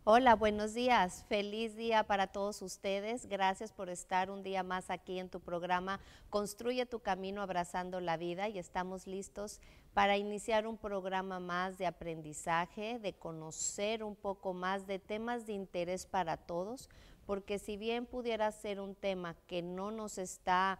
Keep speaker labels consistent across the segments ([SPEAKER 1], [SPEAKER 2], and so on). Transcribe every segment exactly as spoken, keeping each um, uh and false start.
[SPEAKER 1] Hola, buenos días. Feliz día para todos ustedes. Gracias por estar un día más aquí en tu programa Construye tu camino abrazando la vida, y estamos listos para iniciar un programa más de aprendizaje, de conocer un poco más de temas de interés para todos, porque si bien pudiera ser un tema que no nos está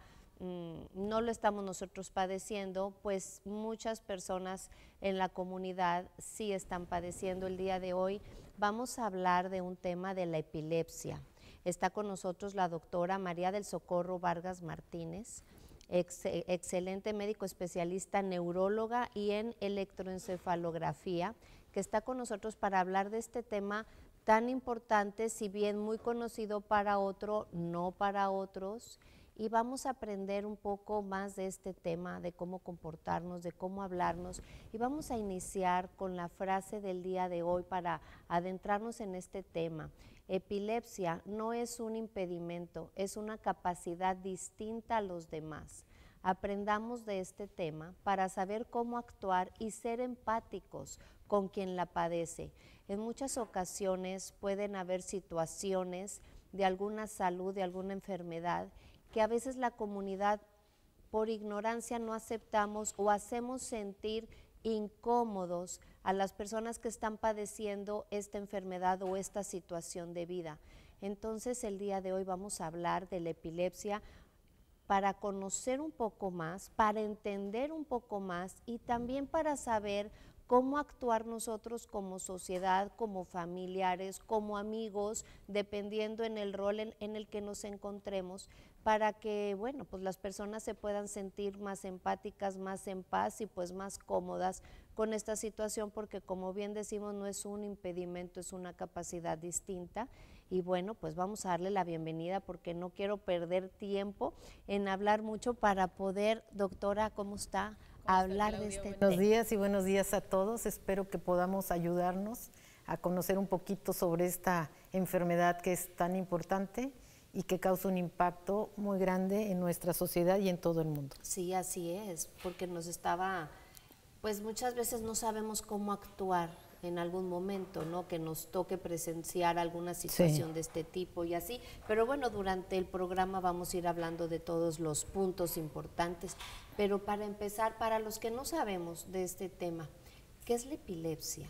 [SPEAKER 1] no lo estamos nosotros padeciendo, pues muchas personas en la comunidad sí están padeciendo. El día de hoy vamos a hablar de un tema de la epilepsia. Está con nosotros la doctora María del Socorro Vargas Martínez, ex, excelente médico especialista, neuróloga y en electroencefalografía, que está con nosotros para hablar de este tema tan importante, si bien muy conocido para otro, no para otros. Y vamos a aprender un poco más de este tema, de cómo comportarnos, de cómo hablarnos, y vamos a iniciar con la frase del día de hoy para adentrarnos en este tema. Epilepsia no es un impedimento, es una capacidad distinta a los demás. Aprendamos de este tema para saber cómo actuar y ser empáticos con quien la padece. En muchas ocasiones pueden haber situaciones de alguna salud, de alguna enfermedad, que a veces la comunidad por ignorancia no aceptamos o hacemos sentir incómodos a las personas que están padeciendo esta enfermedad o esta situación de vida. Entonces el día de hoy vamos a hablar de la epilepsia para conocer un poco más, para entender un poco más y también para saber cómo actuar nosotros como sociedad, como familiares, como amigos, dependiendo en el rol en, en el que nos encontremos, para que, bueno, pues las personas se puedan sentir más empáticas, más en paz y pues más cómodas con esta situación, porque como bien decimos, no es un impedimento, es una capacidad distinta. Y bueno, pues vamos a darle la bienvenida porque no quiero perder tiempo en hablar mucho para poder, doctora, ¿cómo está? Hablar de este tema.
[SPEAKER 2] Buenos días y buenos días a todos. Espero que podamos ayudarnos a conocer un poquito sobre esta enfermedad que es tan importante y que causa un impacto muy grande en nuestra sociedad y en todo el mundo.
[SPEAKER 1] Sí, así es, porque nos estaba, pues muchas veces no sabemos cómo actuar en algún momento, ¿no? Que nos toque presenciar alguna situación sí. de este tipo y así, pero bueno, durante el programa vamos a ir hablando de todos los puntos importantes, pero para empezar, para los que no sabemos de este tema, ¿qué es la epilepsia?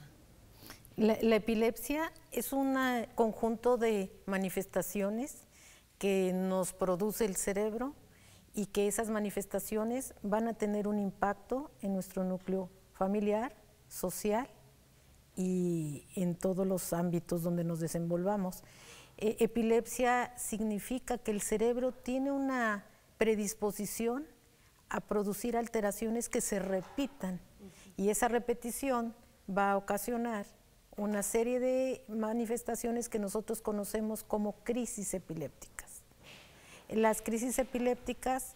[SPEAKER 2] La, la epilepsia es un conjunto de manifestaciones que nos produce el cerebro y que esas manifestaciones van a tener un impacto en nuestro núcleo familiar, social y en todos los ámbitos donde nos desenvolvamos. Eh, epilepsia significa que el cerebro tiene una predisposición a producir alteraciones que se repitan, uh-huh. y esa repetición va a ocasionar una serie de manifestaciones que nosotros conocemos como crisis epilépticas. Las crisis epilépticas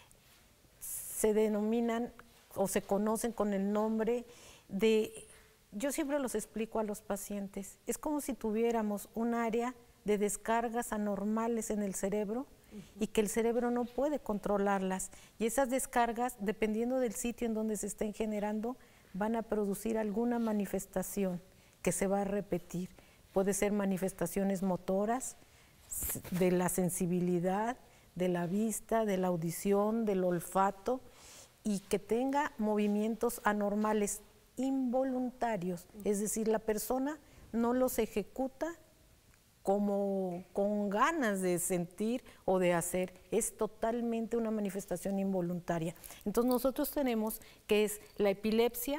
[SPEAKER 2] se denominan o se conocen con el nombre de, yo siempre los explico a los pacientes, es como si tuviéramos un área de descargas anormales en el cerebro, uh-huh. y que el cerebro no puede controlarlas, y esas descargas, dependiendo del sitio en donde se estén generando, van a producir alguna manifestación que se va a repetir. Puede ser manifestaciones motoras, de la sensibilidad, de la vista, de la audición, del olfato, y que tenga movimientos anormales involuntarios, es decir, la persona no los ejecuta como con ganas de sentir o de hacer, es totalmente una manifestación involuntaria. Entonces nosotros tenemos que es la epilepsia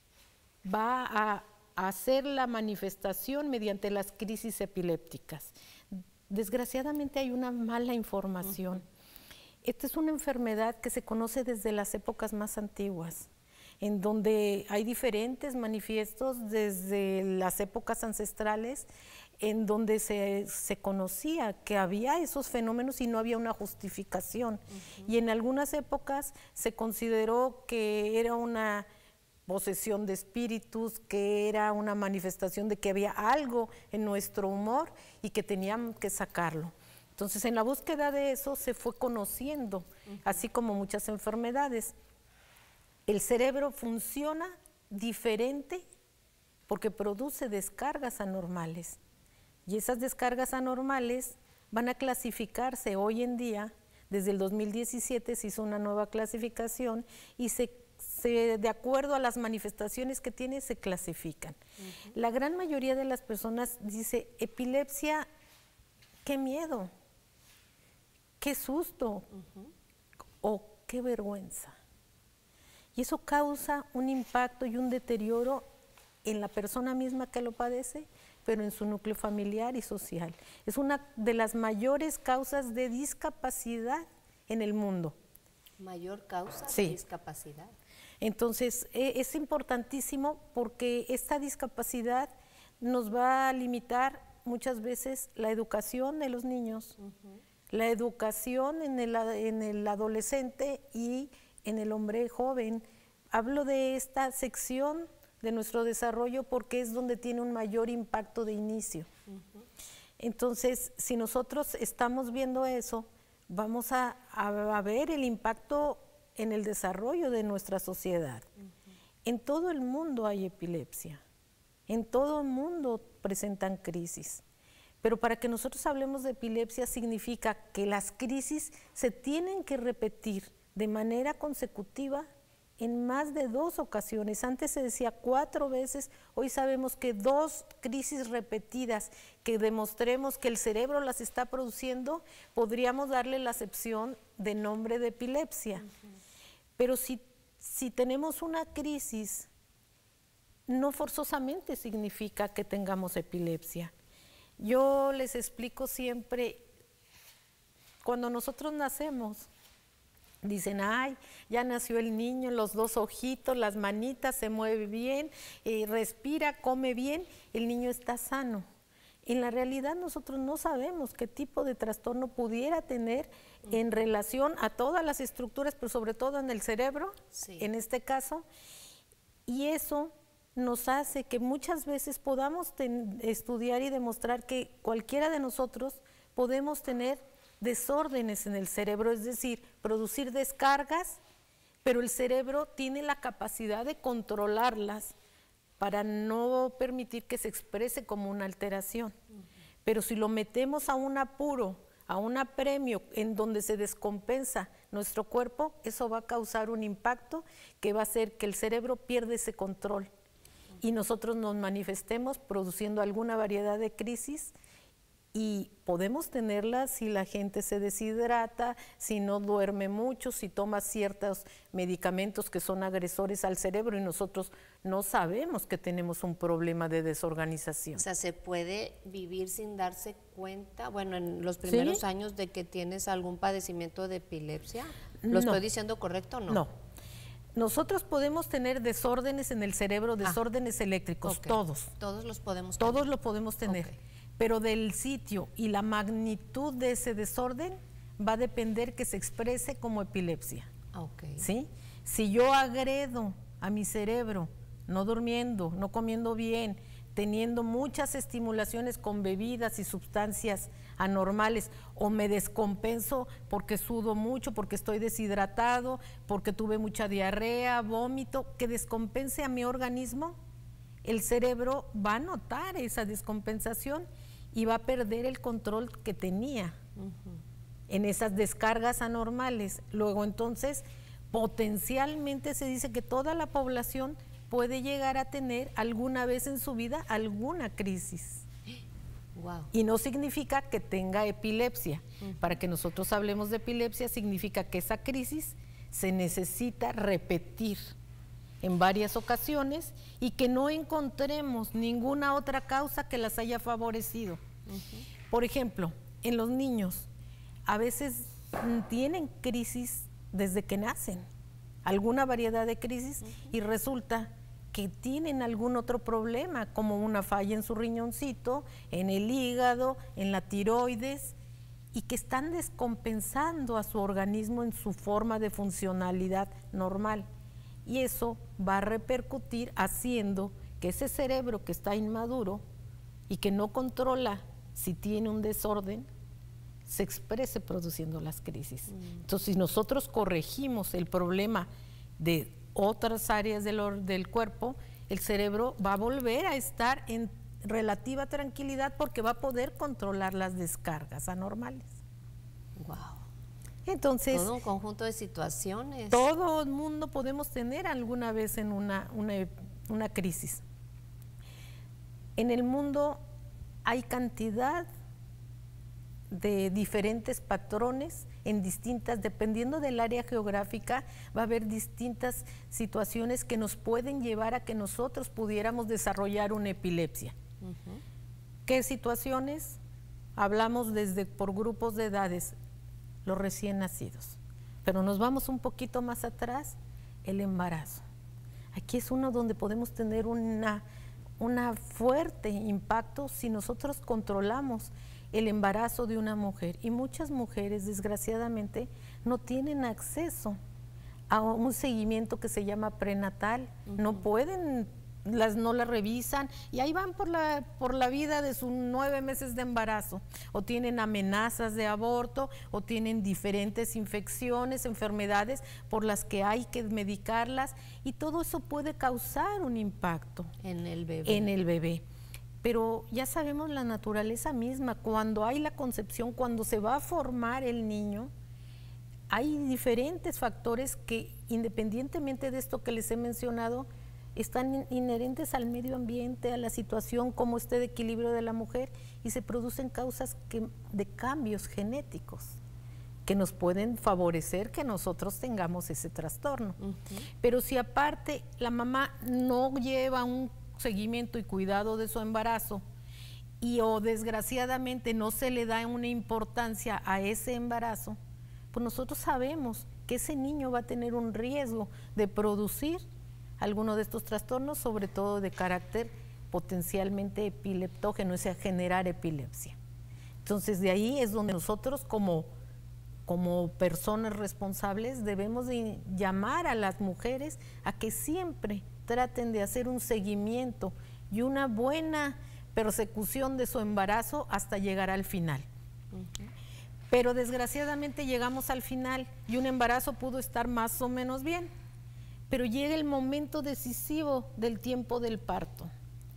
[SPEAKER 2] va a hacer la manifestación mediante las crisis epilépticas. Desgraciadamente hay una mala información. Uh-huh. Esta es una enfermedad que se conoce desde las épocas más antiguas, en donde hay diferentes manifiestos desde las épocas ancestrales, en donde se, se conocía que había esos fenómenos y no había una justificación. Uh-huh. Y en algunas épocas se consideró que era una posesión de espíritus, que era una manifestación de que había algo en nuestro humor y que teníamos que sacarlo. Entonces, en la búsqueda de eso se fue conociendo, uh-huh. así como muchas enfermedades. El cerebro funciona diferente porque produce descargas anormales. Y esas descargas anormales van a clasificarse hoy en día. Desde el dos mil diecisiete se hizo una nueva clasificación y se, se, de acuerdo a las manifestaciones que tiene se clasifican. Uh-huh. La gran mayoría de las personas dice, epilepsia, qué miedo, qué susto, uh-huh, o qué vergüenza. Y eso causa un impacto y un deterioro en la persona misma que lo padece, pero en su núcleo familiar y social. Es una de las mayores causas de discapacidad en el mundo.
[SPEAKER 1] ¿Mayor causa
[SPEAKER 2] sí.
[SPEAKER 1] de discapacidad?
[SPEAKER 2] Entonces, eh, es importantísimo porque esta discapacidad nos va a limitar muchas veces la educación de los niños, uh-huh, la educación en el, en el adolescente y en el hombre joven. Hablo de esta sección de nuestro desarrollo porque es donde tiene un mayor impacto de inicio. Uh-huh. Entonces, si nosotros estamos viendo eso, vamos a, a, a ver el impacto en el desarrollo de nuestra sociedad. Uh-huh. En todo el mundo hay epilepsia, en todo el mundo presentan crisis. Pero para que nosotros hablemos de epilepsia significa que las crisis se tienen que repetir de manera consecutiva en más de dos ocasiones. Antes se decía cuatro veces, hoy sabemos que dos crisis repetidas que demostremos que el cerebro las está produciendo, podríamos darle la acepción de nombre de epilepsia. Uh-huh. Pero si, si tenemos una crisis, no forzosamente significa que tengamos epilepsia. Yo les explico siempre, cuando nosotros nacemos, dicen, ay, ya nació el niño, los dos ojitos, las manitas, se mueve bien, eh, respira, come bien, el niño está sano. En la realidad nosotros no sabemos qué tipo de trastorno pudiera tener en relación a todas las estructuras, pero sobre todo en el cerebro, sí, en este caso, y eso nos hace que muchas veces podamos ten, estudiar y demostrar que cualquiera de nosotros podemos tener desórdenes en el cerebro, es decir, producir descargas, pero el cerebro tiene la capacidad de controlarlas para no permitir que se exprese como una alteración. Uh-huh. Pero si lo metemos a un apuro, a un apremio en donde se descompensa nuestro cuerpo, eso va a causar un impacto que va a hacer que el cerebro pierda ese control. Uh-huh. Y nosotros nos manifestemos produciendo alguna variedad de crisis. Y podemos tenerlas si la gente se deshidrata, si no duerme mucho, si toma ciertos medicamentos que son agresores al cerebro y nosotros no sabemos que tenemos un problema de desorganización.
[SPEAKER 1] O sea, ¿se puede vivir sin darse cuenta, bueno, en los primeros ¿Sí? años de que tienes algún padecimiento de epilepsia? ¿Lo no. estoy diciendo correcto o no?
[SPEAKER 2] No. Nosotros podemos tener desórdenes en el cerebro, desórdenes ah, eléctricos, okay. todos.
[SPEAKER 1] Todos los podemos tener.
[SPEAKER 2] Todos lo podemos tener. Okay. Pero del sitio y la magnitud de ese desorden va a depender que se exprese como epilepsia.
[SPEAKER 1] Okay.
[SPEAKER 2] ¿Sí? Si yo agredo a mi cerebro, no durmiendo, no comiendo bien, teniendo muchas estimulaciones con bebidas y sustancias anormales, o me descompenso porque sudo mucho, porque estoy deshidratado, porque tuve mucha diarrea, vómito, que descompense a mi organismo, el cerebro va a notar esa descompensación y va a perder el control que tenía uh-huh. en esas descargas anormales. Luego entonces, potencialmente se dice que toda la población puede llegar a tener alguna vez en su vida alguna crisis.
[SPEAKER 1] Wow.
[SPEAKER 2] Y no significa que tenga epilepsia. Uh-huh. Para que nosotros hablemos de epilepsia, significa que esa crisis se necesita repetir en varias ocasiones y que no encontremos ninguna otra causa que las haya favorecido. Uh-huh. Por ejemplo, en los niños, a veces tienen crisis desde que nacen, alguna variedad de crisis, uh-huh. y resulta que tienen algún otro problema, como una falla en su riñoncito, en el hígado, en la tiroides, y que están descompensando a su organismo en su forma de funcionalidad normal. Y eso va a repercutir haciendo que ese cerebro que está inmaduro y que no controla si tiene un desorden, se exprese produciendo las crisis. Mm. Entonces, si nosotros corregimos el problema de otras áreas del, del cuerpo, el cerebro va a volver a estar en relativa tranquilidad porque va a poder controlar las descargas anormales.
[SPEAKER 1] Wow.
[SPEAKER 2] Entonces,
[SPEAKER 1] todo un conjunto de situaciones.
[SPEAKER 2] Todo el mundo podemos tener alguna vez en una, una, una crisis. En el mundo hay cantidad de diferentes patrones en distintas, dependiendo del área geográfica, va a haber distintas situaciones que nos pueden llevar a que nosotros pudiéramos desarrollar una epilepsia. Uh-huh. ¿Qué situaciones? Hablamos desde por grupos de edades, los recién nacidos, pero nos vamos un poquito más atrás, el embarazo. Aquí es uno donde podemos tener una, una fuerte impacto si nosotros controlamos el embarazo de una mujer, y muchas mujeres desgraciadamente no tienen acceso a un seguimiento que se llama prenatal. Uh-huh. No pueden, las no la revisan y ahí van por la, por la vida de sus nueve meses de embarazo, o tienen amenazas de aborto, o tienen diferentes infecciones, enfermedades por las que hay que medicarlas, y todo eso puede causar un impacto
[SPEAKER 1] en el bebé.
[SPEAKER 2] En el bebé. Pero ya sabemos la naturaleza misma, cuando hay la concepción, cuando se va a formar el niño, hay diferentes factores que, independientemente de esto que les he mencionado, están inherentes al medio ambiente, a la situación, cómo esté de equilibrio de la mujer, y se producen causas que, de cambios genéticos que nos pueden favorecer que nosotros tengamos ese trastorno. Uh-huh. Pero si aparte la mamá no lleva un seguimiento y cuidado de su embarazo, y o desgraciadamente no se le da una importancia a ese embarazo, pues nosotros sabemos que ese niño va a tener un riesgo de producir alguno de estos trastornos, sobre todo de carácter potencialmente epileptógeno, o sea, generar epilepsia. Entonces de ahí es donde nosotros como, como personas responsables debemos de llamar a las mujeres a que siempre traten de hacer un seguimiento y una buena persecución de su embarazo hasta llegar al final. Uh-huh. Pero desgraciadamente llegamos al final y un embarazo pudo estar más o menos bien, pero llega el momento decisivo del tiempo del parto.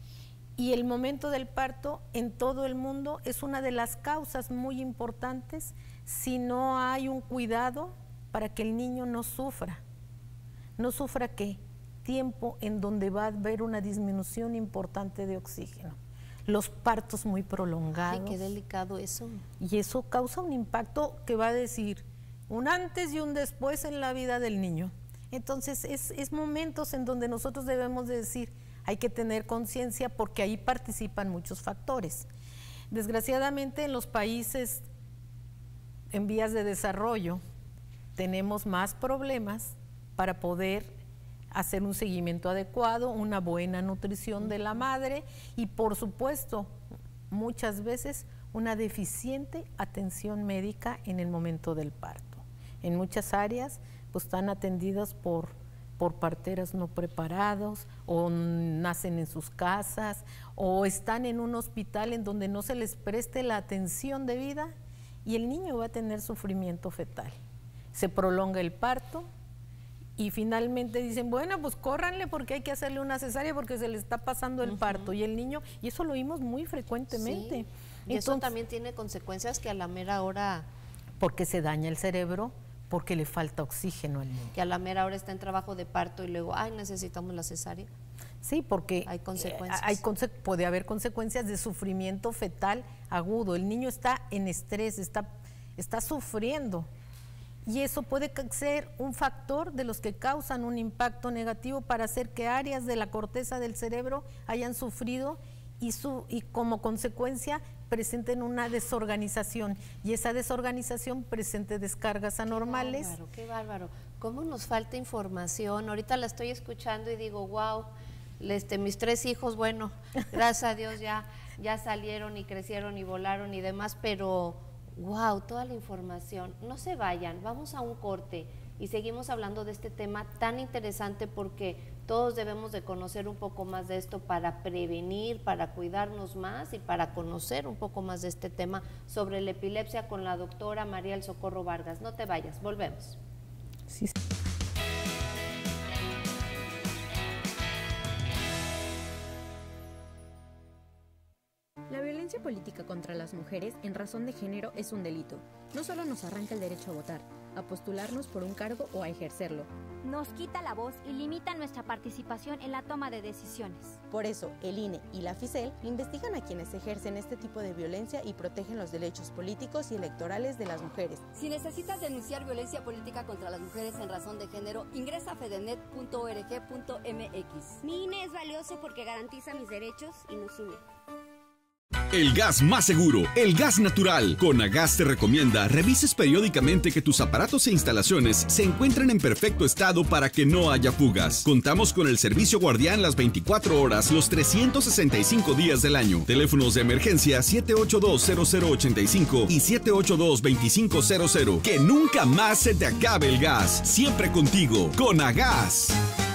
[SPEAKER 2] Y el momento del parto en todo el mundo es una de las causas muy importantes si no hay un cuidado para que el niño no sufra. ¿No sufra qué? Tiempo en donde va a haber una disminución importante de oxígeno, los partos muy prolongados.
[SPEAKER 1] Ay, qué delicado eso.
[SPEAKER 2] Y eso causa un impacto que va a decir un antes y un después en la vida del niño. Entonces es, es momentos en donde nosotros debemos de decir, hay que tener conciencia porque ahí participan muchos factores. Desgraciadamente en los países en vías de desarrollo tenemos más problemas para poder hacer un seguimiento adecuado, una buena nutrición de la madre y, por supuesto, muchas veces una deficiente atención médica en el momento del parto. En muchas áreas pues están atendidas por, por parteras no preparados, o nacen en sus casas, o están en un hospital en donde no se les preste la atención debida y el niño va a tener sufrimiento fetal. Se prolonga el parto, y finalmente dicen, bueno, pues córranle porque hay que hacerle una cesárea porque se le está pasando el uh-huh. parto, y el niño, y eso lo oímos muy frecuentemente.
[SPEAKER 1] Sí. Y Entonces, eso también tiene consecuencias que a la mera hora...
[SPEAKER 2] Porque se daña el cerebro, porque le falta oxígeno al niño.
[SPEAKER 1] Que a la mera hora está en trabajo de parto y luego, ay, necesitamos la cesárea.
[SPEAKER 2] Sí, porque
[SPEAKER 1] hay consecuencias.
[SPEAKER 2] Eh, hay conse- puede haber consecuencias de sufrimiento fetal agudo. El niño está en estrés, está, está sufriendo. Y eso puede ser un factor de los que causan un impacto negativo para hacer que áreas de la corteza del cerebro hayan sufrido y, su, y como consecuencia presenten una desorganización, y esa desorganización presente descargas anormales.
[SPEAKER 1] Qué bárbaro, qué bárbaro. ¿Cómo nos falta información? Ahorita la estoy escuchando y digo, wow, este, mis tres hijos, bueno, gracias a Dios ya, ya salieron y crecieron y volaron y demás, pero... wow, toda la información. No se vayan, vamos a un corte y seguimos hablando de este tema tan interesante porque todos debemos de conocer un poco más de esto para prevenir, para cuidarnos más y para conocer un poco más de este tema sobre la epilepsia con la doctora María El Socorro Vargas. No te vayas, volvemos.
[SPEAKER 2] Sí.
[SPEAKER 3] violencia política contra las mujeres en razón de género es un delito. No solo nos arranca el derecho a votar, a postularnos por un cargo o a ejercerlo.
[SPEAKER 4] Nos quita la voz y limita nuestra participación en la toma de decisiones.
[SPEAKER 5] Por eso, el I N E y la FICEL investigan a quienes ejercen este tipo de violencia y protegen los derechos políticos y electorales de las mujeres.
[SPEAKER 6] Si necesitas denunciar violencia política contra las mujeres en razón de género, ingresa a fedenet punto org punto m x.
[SPEAKER 7] Mi I N E es valioso porque garantiza mis derechos y nos une.
[SPEAKER 8] El gas más seguro, el gas natural. Conagas te recomienda revises periódicamente que tus aparatos e instalaciones se encuentren en perfecto estado para que no haya fugas. Contamos con el servicio guardián las veinticuatro horas, los trescientos sesenta y cinco días del año. Teléfonos de emergencia siete ocho dos, cero cero ocho cinco y siete ocho dos, dos cinco cero cero. Que nunca más se te acabe el gas. Siempre contigo. Conagas.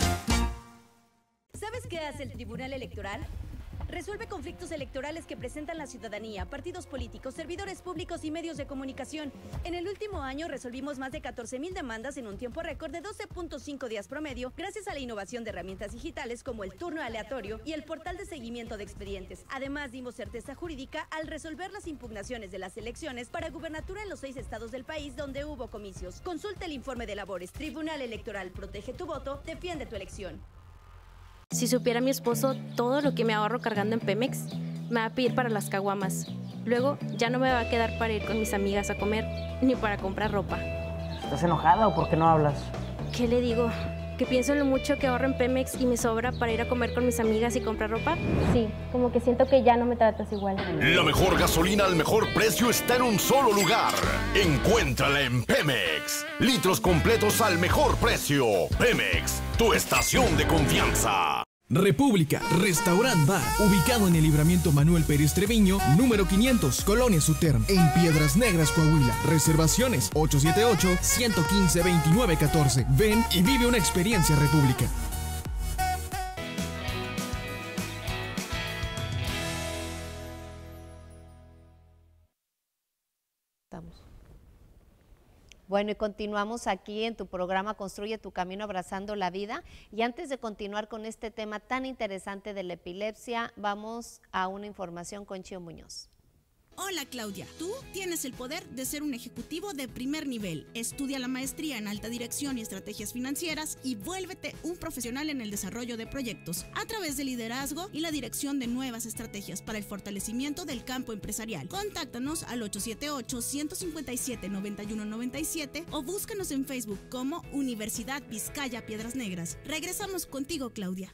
[SPEAKER 9] ¿Sabes qué hace el Tribunal Electoral? Resuelve conflictos electorales que presentan la ciudadanía, partidos políticos, servidores públicos y medios de comunicación. En el último año resolvimos más de catorce mil demandas en un tiempo récord de doce punto cinco días promedio, gracias a la innovación de herramientas digitales como el turno aleatorio y el portal de seguimiento de expedientes. Además, dimos certeza jurídica al resolver las impugnaciones de las elecciones para gubernatura en los seis estados del país donde hubo comicios. Consulta el informe de labores. Tribunal Electoral, protege tu voto, defiende tu elección.
[SPEAKER 3] Si supiera mi esposo todo lo que me ahorro cargando en Pemex, me va a pedir para las caguamas. Luego ya no me va a quedar para ir con mis amigas a comer, ni para comprar ropa.
[SPEAKER 10] ¿Estás enojada o por qué no hablas?
[SPEAKER 3] ¿Qué le digo? ¿Que pienso en lo mucho que ahorro en Pemex y me sobra para ir a comer con mis amigas y comprar ropa? Sí, como que siento que ya no me tratas igual.
[SPEAKER 11] La mejor gasolina al mejor precio está en un solo lugar. Encuéntrala en Pemex. Litros completos al mejor precio. Pemex, tu estación de confianza.
[SPEAKER 12] República, Restaurant Bar, ubicado en el Libramiento Manuel Pérez Treviño, número quinientos, Colonia Suterm, en Piedras Negras, Coahuila. Reservaciones ocho siete ocho, uno uno cinco, dos nueve uno cuatro. Ven y vive una experiencia República.
[SPEAKER 1] Estamos. Bueno, y continuamos aquí en tu programa Construye tu Camino Abrazando la Vida. Y antes de continuar con este tema tan interesante de la epilepsia, vamos a una información con Chio Muñoz.
[SPEAKER 13] Hola Claudia, tú tienes el poder de ser un ejecutivo de primer nivel. Estudia la maestría en alta dirección y estrategias financieras y vuélvete un profesional en el desarrollo de proyectos a través del liderazgo y la dirección de nuevas estrategias para el fortalecimiento del campo empresarial. Contáctanos al ocho siete ocho, uno cinco siete, nueve uno nueve siete o búscanos en Facebook como Universidad Vizcaya Piedras Negras. Regresamos contigo, Claudia.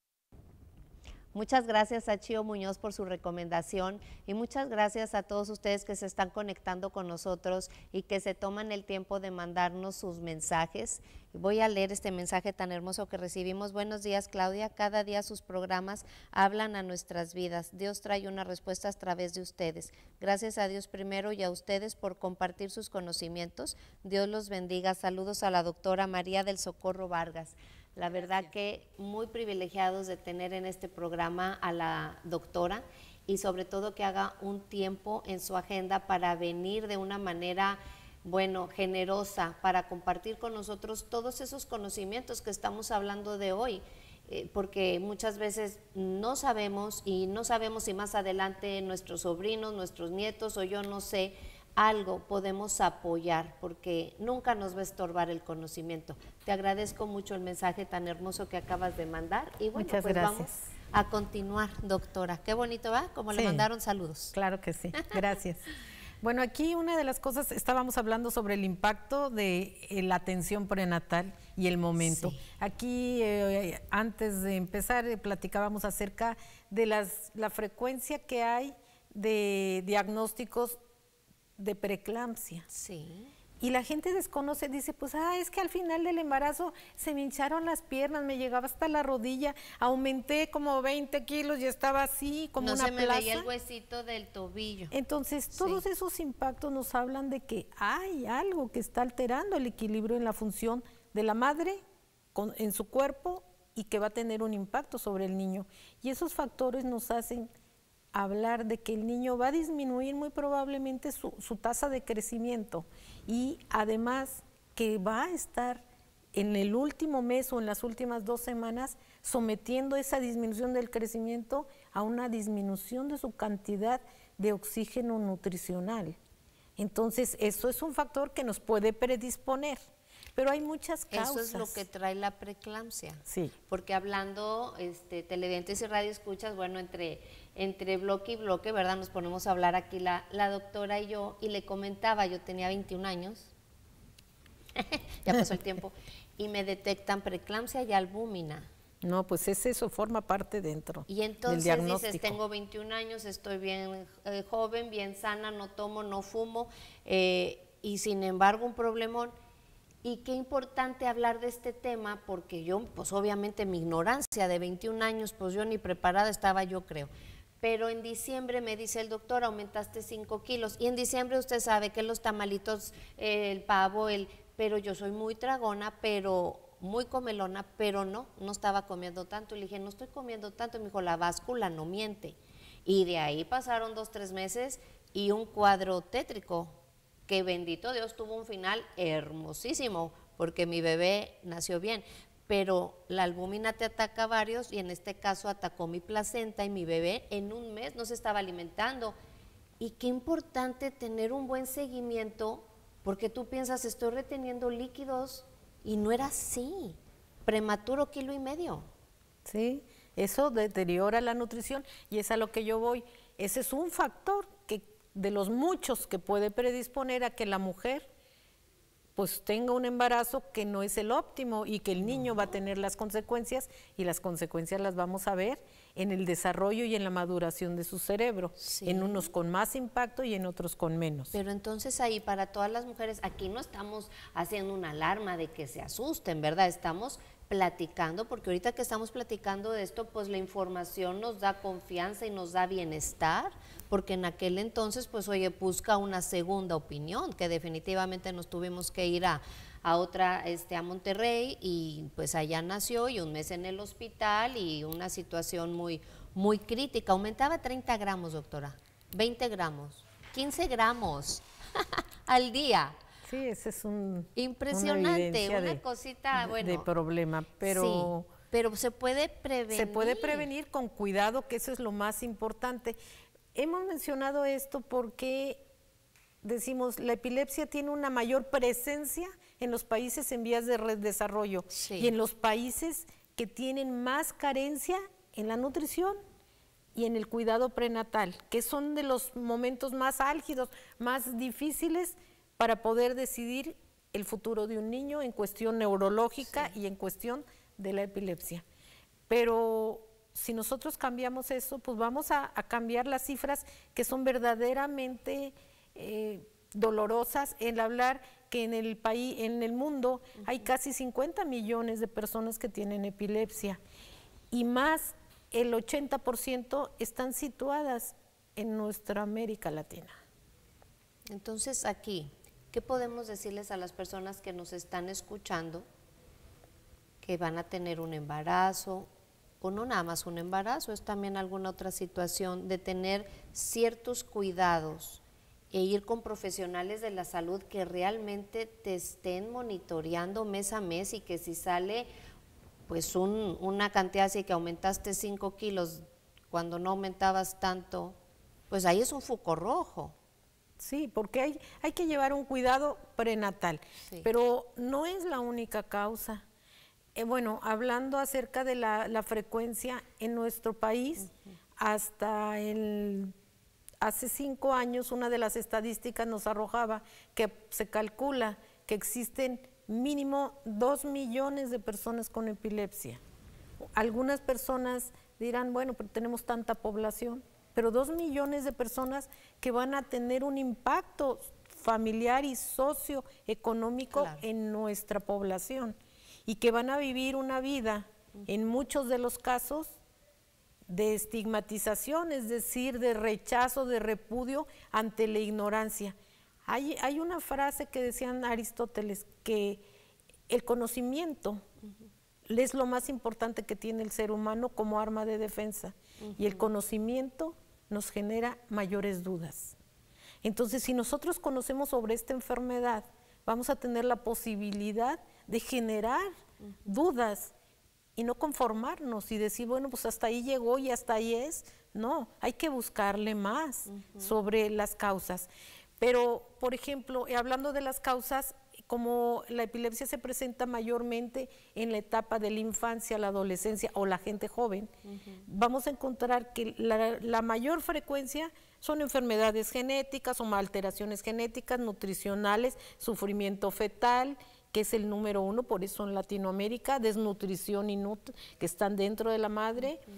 [SPEAKER 1] Muchas gracias a Chio Muñoz por su recomendación y muchas gracias a todos ustedes que se están conectando con nosotros y que se toman el tiempo de mandarnos sus mensajes. Voy a leer este mensaje tan hermoso que recibimos. Buenos días, Claudia. Cada día sus programas hablan a nuestras vidas. Dios trae una respuesta a través de ustedes. Gracias a Dios primero y a ustedes por compartir sus conocimientos. Dios los bendiga. Saludos a la doctora María del Socorro Vargas. La verdad que muy privilegiados de tener en este programa a la doctora y sobre todo que haga un tiempo en su agenda para venir de una manera, bueno, generosa, para compartir con nosotros todos esos conocimientos que estamos hablando de hoy, eh, porque muchas veces no sabemos y no sabemos si más adelante nuestros sobrinos, nuestros nietos o yo no sé, algo podemos apoyar, porque nunca nos va a estorbar el conocimiento. Te agradezco mucho el mensaje tan hermoso que acabas de mandar y bueno,
[SPEAKER 2] muchas
[SPEAKER 1] pues
[SPEAKER 2] gracias.
[SPEAKER 1] Vamos a continuar, doctora. Qué bonito, ¿va? Como
[SPEAKER 2] sí,
[SPEAKER 1] le mandaron saludos.
[SPEAKER 2] Claro que sí, gracias. Bueno, aquí una de las cosas, estábamos hablando sobre el impacto de eh, la atención prenatal y el momento. Sí. Aquí, eh, antes de empezar, eh, platicábamos acerca de las, la frecuencia que hay de diagnósticos de preeclampsia.
[SPEAKER 1] Sí.
[SPEAKER 2] Y la gente desconoce, dice, pues, ah, es que al final del embarazo se me hincharon las piernas, me llegaba hasta la rodilla, aumenté como veinte kilos y estaba así, como
[SPEAKER 1] no
[SPEAKER 2] una
[SPEAKER 1] se me
[SPEAKER 2] plaza.
[SPEAKER 1] veía el huesito del tobillo.
[SPEAKER 2] Entonces, todos
[SPEAKER 1] sí.
[SPEAKER 2] esos impactos nos hablan de que hay algo que está alterando el equilibrio en la función de la madre con, en su cuerpo y que va a tener un impacto sobre el niño. Y esos factores nos hacen hablar de que el niño va a disminuir muy probablemente su, su tasa de crecimiento y además que va a estar en el último mes o en las últimas dos semanas sometiendo esa disminución del crecimiento a una disminución de su cantidad de oxígeno nutricional. Entonces, eso es un factor que nos puede predisponer. Pero hay muchas causas.
[SPEAKER 1] Eso es lo que trae la preeclampsia.
[SPEAKER 2] Sí.
[SPEAKER 1] Porque hablando, este, televidentes y radioescuchas, bueno, entre, entre bloque y bloque, ¿verdad? Nos ponemos a hablar aquí la, la doctora y yo, y le comentaba, yo tenía veintiún años, ya pasó el tiempo, y me detectan preeclampsia y albúmina.
[SPEAKER 2] No, pues es eso, forma parte dentro
[SPEAKER 1] Y entonces
[SPEAKER 2] del diagnóstico.
[SPEAKER 1] dices, tengo veintiún años, estoy bien eh, joven, bien sana, no tomo, no fumo, eh, y sin embargo un problemón. Y qué importante hablar de este tema, porque yo, pues obviamente mi ignorancia de veintiún años, pues yo ni preparada estaba, yo creo. Pero en diciembre me dice el doctor, aumentaste cinco kilos. Y en diciembre usted sabe que los tamalitos, eh, el pavo, el, pero yo soy muy tragona, pero muy comelona, pero no, no estaba comiendo tanto. Y le dije, no estoy comiendo tanto. Y me dijo, la báscula no miente. Y de ahí pasaron dos, tres meses y un cuadro tétrico, que bendito Dios tuvo un final hermosísimo, porque mi bebé nació bien, pero la albúmina te ataca a varios, y en este caso atacó mi placenta, y mi bebé en un mes no se estaba alimentando. Y qué importante tener un buen seguimiento, porque tú piensas, estoy reteniendo líquidos, y no era así, prematuro kilo y medio.
[SPEAKER 2] Sí, eso deteriora la nutrición, y es a lo que yo voy. Ese es un factor que de los muchos que puede predisponer a que la mujer pues tenga un embarazo que no es el óptimo, y que el niño va a tener las consecuencias, y las consecuencias las vamos a ver en el desarrollo y en la maduración de su cerebro, sí. En unos con más impacto y en otros con menos.
[SPEAKER 1] Pero entonces ahí para todas las mujeres, aquí no estamos haciendo una alarma de que se asusten, ¿verdad? Estamos platicando, porque ahorita que estamos platicando de esto, pues la información nos da confianza y nos da bienestar, porque en aquel entonces, pues oye, busca una segunda opinión, que definitivamente nos tuvimos que ir a, a otra, este, a Monterrey, y pues allá nació, y un mes en el hospital, y una situación muy, muy crítica. Aumentaba treinta gramos, doctora, veinte gramos, quince gramos al día.
[SPEAKER 2] Sí, ese es un
[SPEAKER 1] impresionante, una,
[SPEAKER 2] una de,
[SPEAKER 1] cosita, bueno,
[SPEAKER 2] de problema, pero
[SPEAKER 1] sí, pero se puede prevenir.
[SPEAKER 2] Se puede prevenir con cuidado, que eso es lo más importante. Hemos mencionado esto porque decimos la epilepsia tiene una mayor presencia en los países en vías de desarrollo, sí. Y en los países que tienen más carencia en la nutrición y en el cuidado prenatal, que son de los momentos más álgidos, más difíciles para poder decidir el futuro de un niño en cuestión neurológica, sí. Y en cuestión de la epilepsia. Pero si nosotros cambiamos eso, pues vamos a, a cambiar las cifras que son verdaderamente eh, dolorosas, el hablar que en el país, en el mundo, uh-huh. Hay casi cincuenta millones de personas que tienen epilepsia, y más el ochenta por ciento están situadas en nuestra América Latina.
[SPEAKER 1] Entonces aquí, ¿qué podemos decirles a las personas que nos están escuchando, que van a tener un embarazo, o no nada más un embarazo, es también alguna otra situación, de tener ciertos cuidados e ir con profesionales de la salud que realmente te estén monitoreando mes a mes, y que si sale pues un, una cantidad así, que aumentaste cinco kilos cuando no aumentabas tanto, pues ahí es un foco rojo.
[SPEAKER 2] Sí, porque hay, hay que llevar un cuidado prenatal, sí. Pero no es la única causa. Eh, bueno, hablando acerca de la, la frecuencia en nuestro país, uh-huh. Hasta el, hace cinco años una de las estadísticas nos arrojaba que se calcula que existen mínimo dos millones de personas con epilepsia. Algunas personas dirán, bueno, pero tenemos tanta población, pero dos millones de personas que van a tener un impacto familiar y socioeconómico, claro, en nuestra población, y que van a vivir una vida, en muchos de los casos, de estigmatización, es decir, de rechazo, de repudio ante la ignorancia. Hay, hay una frase que decían Aristóteles, que el conocimiento uh-huh. es lo más importante que tiene el ser humano como arma de defensa, uh-huh. y el conocimiento nos genera mayores dudas. Entonces, si nosotros conocemos sobre esta enfermedad, vamos a tener la posibilidad de generar uh-huh. dudas y no conformarnos y decir, bueno, pues hasta ahí llegó y hasta ahí es, No, hay que buscarle más uh-huh. sobre las causas. Pero, por ejemplo, hablando de las causas, como la epilepsia se presenta mayormente en la etapa de la infancia, la adolescencia o la gente joven, uh-huh. vamos a encontrar que la, la mayor frecuencia son enfermedades genéticas o alteraciones genéticas, nutricionales, sufrimiento fetal, que es el número uno, por eso en Latinoamérica, desnutrición y nut que están dentro de la madre. Uh-huh.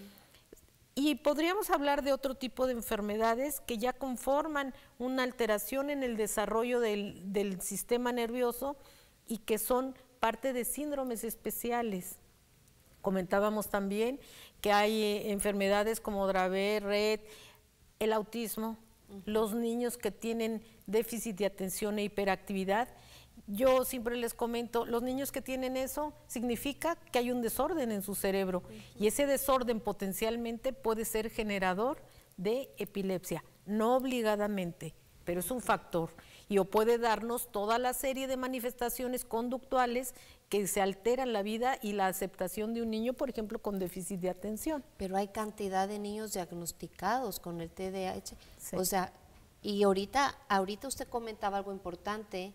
[SPEAKER 2] Y podríamos hablar de otro tipo de enfermedades que ya conforman una alteración en el desarrollo del, del sistema nervioso y que son parte de síndromes especiales. Comentábamos también que hay eh, enfermedades como Dravet, Rett, el autismo, uh-huh. los niños que tienen déficit de atención e hiperactividad. Yo siempre les comento, los niños que tienen eso significa que hay un desorden en su cerebro uh-huh. y ese desorden potencialmente puede ser generador de epilepsia, no obligadamente, pero es un factor y o puede darnos toda la serie de manifestaciones conductuales que se alteran la vida y la aceptación de un niño, por ejemplo, con déficit de atención.
[SPEAKER 1] Pero hay cantidad de niños diagnosticados con el T D A H, sí. o sea, y ahorita, ahorita usted comentaba algo importante,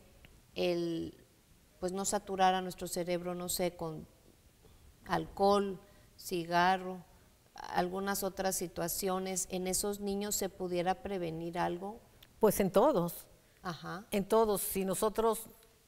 [SPEAKER 1] el pues no saturar a nuestro cerebro, no sé, con alcohol, cigarro, algunas otras situaciones, ¿en esos niños se pudiera prevenir algo?
[SPEAKER 2] Pues en todos,
[SPEAKER 1] Ajá.
[SPEAKER 2] en todos, si nosotros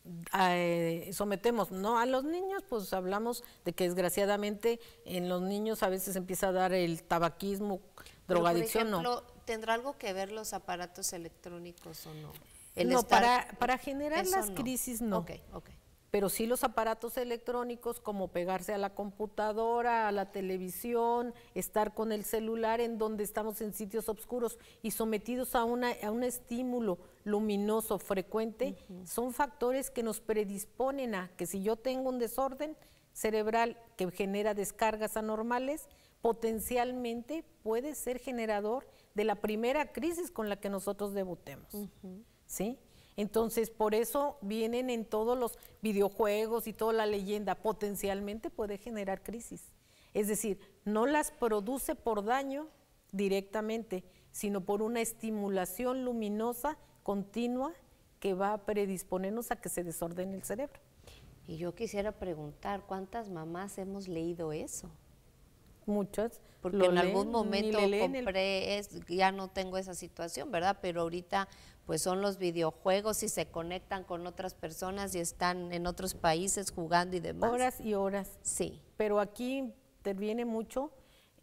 [SPEAKER 2] eh, sometemos, no a los niños, pues hablamos de que desgraciadamente en los niños a veces empieza a dar el tabaquismo, drogadicción,
[SPEAKER 1] Pero, por ejemplo,
[SPEAKER 2] no.
[SPEAKER 1] ¿tendrá algo que ver los aparatos electrónicos o no?
[SPEAKER 2] El no, estar, para, para generar las no. crisis no,
[SPEAKER 1] okay, okay.
[SPEAKER 2] pero sí los aparatos electrónicos como pegarse a la computadora, a la televisión, estar con el celular en donde estamos en sitios oscuros y sometidos a, una, a un estímulo luminoso frecuente, uh-huh. son factores que nos predisponen a que si yo tengo un desorden cerebral que genera descargas anormales, potencialmente puede ser generador de la primera crisis con la que nosotros debutemos. Uh-huh. ¿Sí? Entonces, por eso vienen en todos los videojuegos y toda la leyenda, potencialmente puede generar crisis. Es decir, no las produce por daño directamente, sino por una estimulación luminosa continua que va a predisponernos a que se desordene el cerebro.
[SPEAKER 1] Y yo quisiera preguntar, ¿cuántas mamás hemos leído eso?
[SPEAKER 2] Muchas.
[SPEAKER 1] Porque en leen, algún momento compré, el... es, ya no tengo esa situación, ¿verdad? Pero ahorita pues son los videojuegos y se conectan con otras personas y están en otros países jugando y demás.
[SPEAKER 2] Horas y horas.
[SPEAKER 1] Sí.
[SPEAKER 2] Pero aquí interviene mucho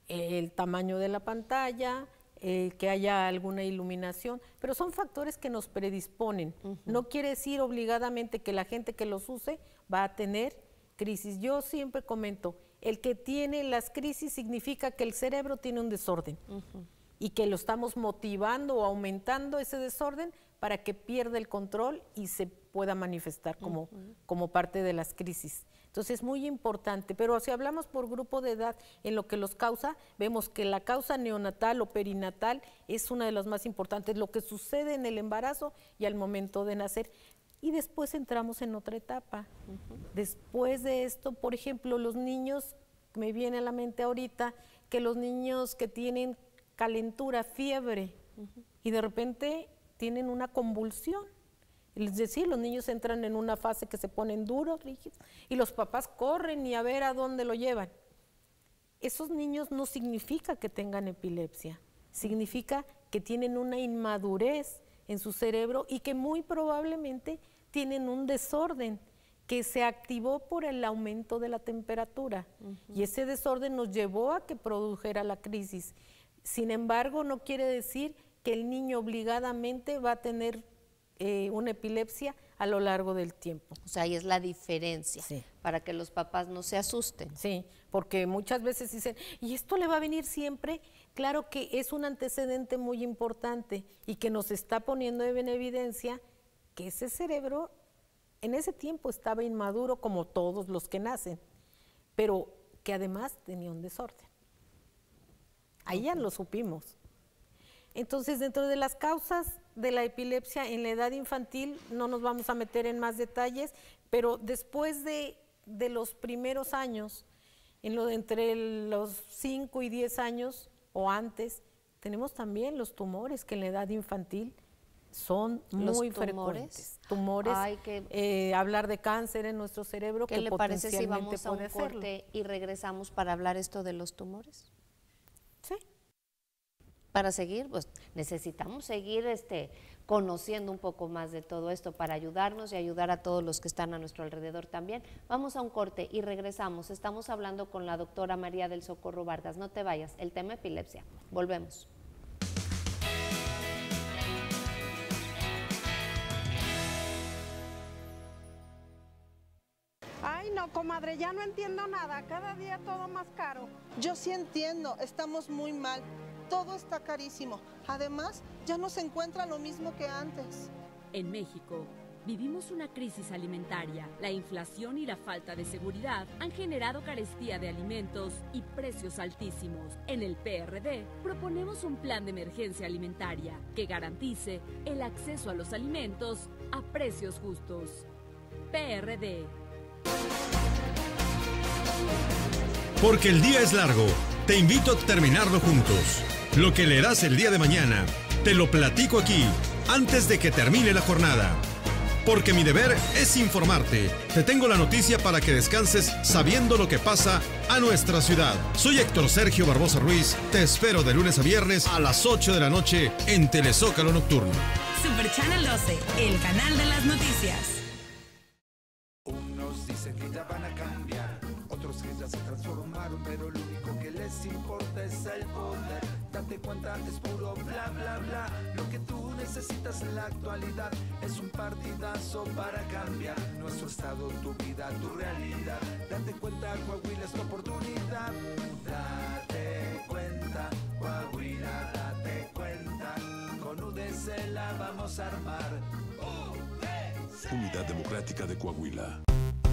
[SPEAKER 2] el tamaño de la pantalla, eh, que haya alguna iluminación, pero son factores que nos predisponen. Uh-huh. No quiere decir obligadamente que la gente que los use va a tener crisis. Yo siempre comento, el que tiene las crisis significa que el cerebro tiene un desorden uh-huh. y que lo estamos motivando o aumentando ese desorden para que pierda el control y se pueda manifestar como, uh-huh. como parte de las crisis. Entonces es muy importante, pero si hablamos por grupo de edad en lo que los causa, vemos que la causa neonatal o perinatal es una de las más importantes, lo que sucede en el embarazo y al momento de nacer. Y después entramos en otra etapa. Uh-huh. Después de esto, por ejemplo, los niños, me viene a la mente ahorita, que los niños que tienen calentura, fiebre, uh-huh. y de repente tienen una convulsión. Es decir, los niños entran en una fase que se ponen duros, rígidos, y los papás corren y a ver a dónde lo llevan. Esos niños no significa que tengan epilepsia, significa que tienen una inmadurez en su cerebro y que muy probablemente tienen un desorden que se activó por el aumento de la temperatura. Uh-huh. Y ese desorden nos llevó a que produjera la crisis. Sin embargo, no quiere decir que el niño obligadamente va a tener eh, una epilepsia a lo largo del tiempo.
[SPEAKER 1] O sea, ahí es la diferencia,
[SPEAKER 2] sí.
[SPEAKER 1] para que los papás no se asusten.
[SPEAKER 2] Sí, porque muchas veces dicen, ¿y esto le va a venir siempre? Claro que es un antecedente muy importante y que nos está poniendo en evidencia que ese cerebro en ese tiempo estaba inmaduro como todos los que nacen, pero que además tenía un desorden. Ahí ya lo supimos. Entonces, dentro de las causas de la epilepsia en la edad infantil, no nos vamos a meter en más detalles, pero después de, de los primeros años, en lo, entre los cinco y diez años o antes, tenemos también los tumores que en la edad infantil son
[SPEAKER 1] ¿Los
[SPEAKER 2] muy
[SPEAKER 1] tumores?
[SPEAKER 2] frecuentes. Tumores,
[SPEAKER 1] Ay, que,
[SPEAKER 2] eh, hablar de cáncer en nuestro cerebro,
[SPEAKER 1] ¿qué
[SPEAKER 2] que
[SPEAKER 1] le parece si
[SPEAKER 2] potencialmente
[SPEAKER 1] vamos a un
[SPEAKER 2] puede hacerlo.
[SPEAKER 1] corte y regresamos para hablar esto de los tumores?
[SPEAKER 2] Sí.
[SPEAKER 1] Para seguir, pues necesitamos seguir este, conociendo un poco más de todo esto para ayudarnos y ayudar a todos los que están a nuestro alrededor también. Vamos a un corte y regresamos. Estamos hablando con la doctora María del Socorro Vargas. No te vayas, el tema epilepsia. Volvemos.
[SPEAKER 14] Ay, no, comadre, ya no entiendo nada. Cada día todo más caro.
[SPEAKER 15] Yo sí entiendo, estamos muy mal. Todo está carísimo. Además, ya no se encuentra lo mismo que antes.
[SPEAKER 16] En México, vivimos una crisis alimentaria. La inflación y la falta de seguridad han generado carestía de alimentos y precios altísimos. En el P R D proponemos un plan de emergencia alimentaria que garantice el acceso a los alimentos a precios justos. P R D.
[SPEAKER 17] Porque el día es largo, te invito a terminarlo juntos. Lo que leerás el día de mañana, te lo platico aquí, antes de que termine la jornada. Porque mi deber es informarte. Te tengo la noticia para que descanses sabiendo lo que pasa a nuestra ciudad. Soy Héctor Sergio Barbosa Ruiz. Te espero de lunes a viernes a las ocho de la noche en Telezócalo Nocturno.
[SPEAKER 18] Super Channel doce, el canal de las noticias.
[SPEAKER 19] Unos dicen que ya van a cambiar, otros que ya se transformaron, pero lo único que les importa es el poder. Date cuenta, es puro bla bla bla. Lo que tú necesitas en la actualidad es un partidazo para cambiar nuestro estado, tu vida, tu realidad. Date cuenta, Coahuila es tu oportunidad. Date cuenta, Coahuila, date cuenta. Con U D C la vamos a armar. U D C.
[SPEAKER 11] Unidad Democrática de Coahuila.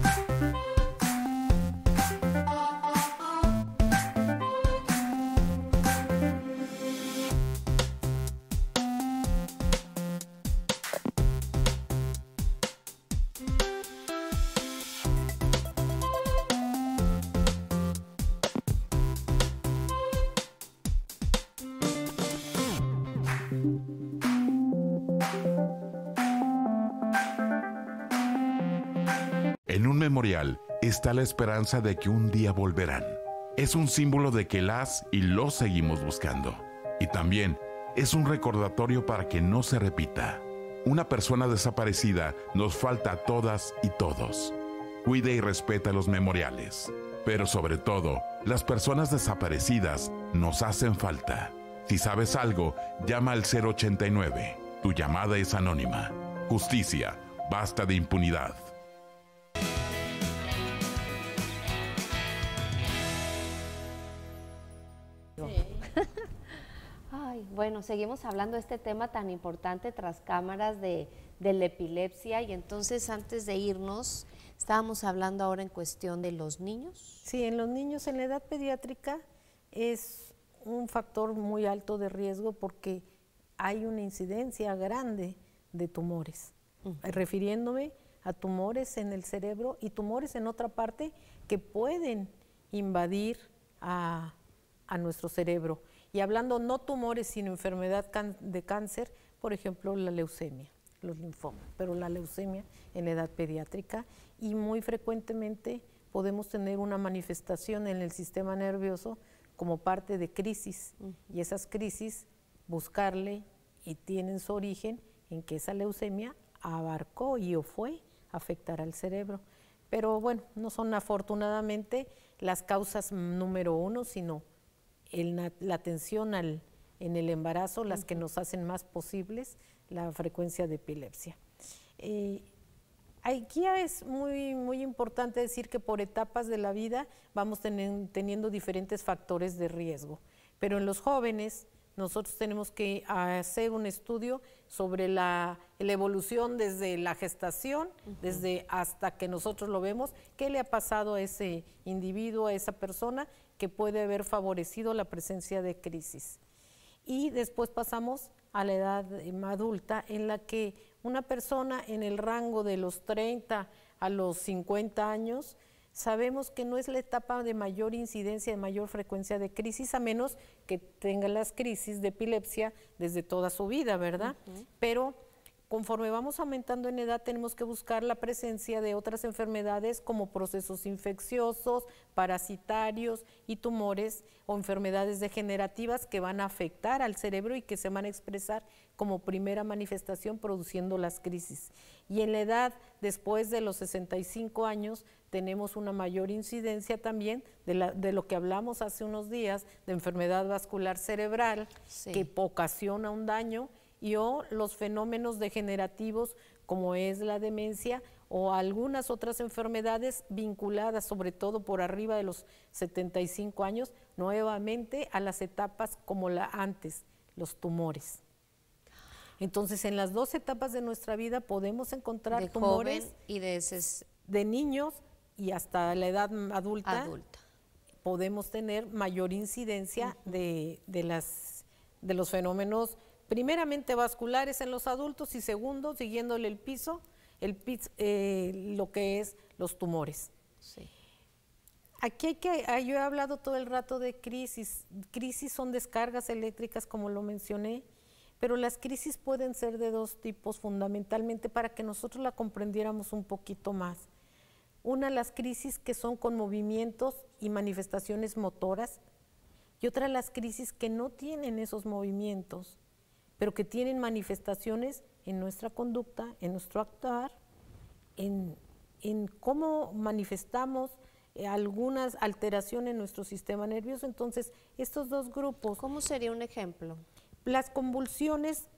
[SPEAKER 11] En un memorial está la esperanza de que un día volverán. Es un símbolo de que las y los seguimos buscando. Y también es un recordatorio para que no se repita. Una persona desaparecida nos falta a todas y todos. Cuide y respeta los memoriales. Pero sobre todo, las personas desaparecidas nos hacen falta. Si sabes algo, llama al cero ochenta y nueve. Tu llamada es anónima. Justicia, basta de impunidad.
[SPEAKER 1] Ay, bueno, seguimos hablando de este tema tan importante tras cámaras de, de la epilepsia, y entonces antes de irnos, estábamos hablando ahora en cuestión de los niños.
[SPEAKER 2] Sí, en los niños en la edad pediátrica es un factor muy alto de riesgo porque hay una incidencia grande de tumores, uh-huh. refiriéndome a tumores en el cerebro y tumores en otra parte que pueden invadir a, a nuestro cerebro. Y hablando no tumores, sino enfermedad can- de cáncer, por ejemplo, la leucemia, los linfomas, pero la leucemia en la edad pediátrica, y muy frecuentemente podemos tener una manifestación en el sistema nervioso como parte de crisis, uh-huh. y esas crisis buscarle y tienen su origen en que esa leucemia abarcó y o fue a afectar al cerebro. Pero bueno, no son afortunadamente las causas número uno, sino el, la atención al, en el embarazo, las que nos hacen más posibles la frecuencia de epilepsia. Eh, aquí es muy, muy importante decir que por etapas de la vida vamos tenen, teniendo diferentes factores de riesgo, pero en los jóvenes nosotros tenemos que hacer un estudio sobre la, la evolución desde la gestación, uh-huh. desde hasta que nosotros lo vemos, qué le ha pasado a ese individuo, a esa persona, que puede haber favorecido la presencia de crisis. Y después pasamos a la edad adulta, en la que una persona en el rango de los treinta a los cincuenta años sabemos que no es la etapa de mayor incidencia, de mayor frecuencia de crisis, a menos que tenga las crisis de epilepsia desde toda su vida, ¿verdad? Uh-huh. Pero conforme vamos aumentando en edad, tenemos que buscar la presencia de otras enfermedades como procesos infecciosos, parasitarios y tumores o enfermedades degenerativas que van a afectar al cerebro y que se van a expresar como primera manifestación produciendo las crisis. Y en la edad después de los sesenta y cinco años tenemos una mayor incidencia también de, la, de lo que hablamos hace unos días, de enfermedad vascular cerebral, sí, que ocasiona un daño, y o los fenómenos degenerativos como es la demencia o algunas otras enfermedades vinculadas sobre todo por arriba de los setenta y cinco años, nuevamente a las etapas como la antes, los tumores. Entonces en las dos etapas de nuestra vida podemos encontrar
[SPEAKER 1] de
[SPEAKER 2] tumores
[SPEAKER 1] joven y de, ese...
[SPEAKER 2] de niños y hasta la edad adulta,
[SPEAKER 1] adulta.
[SPEAKER 2] Podemos tener mayor incidencia uh-huh. de, de, las, de los fenómenos primeramente vasculares en los adultos y segundo, siguiéndole el piso, el piso eh, lo que es los tumores.
[SPEAKER 1] Sí.
[SPEAKER 2] Aquí hay que, yo he hablado todo el rato de crisis. Crisis son descargas eléctricas, como lo mencioné, pero las crisis pueden ser de dos tipos fundamentalmente para que nosotros la comprendiéramos un poquito más. Una, las crisis que son con movimientos y manifestaciones motoras, y otra, las crisis que no tienen esos movimientos, pero que tienen manifestaciones en nuestra conducta, en nuestro actuar, en, en cómo manifestamos eh, algunas alteraciones en nuestro sistema nervioso. Entonces, estos dos grupos...
[SPEAKER 1] ¿Cómo sería un ejemplo?
[SPEAKER 2] Las convulsiones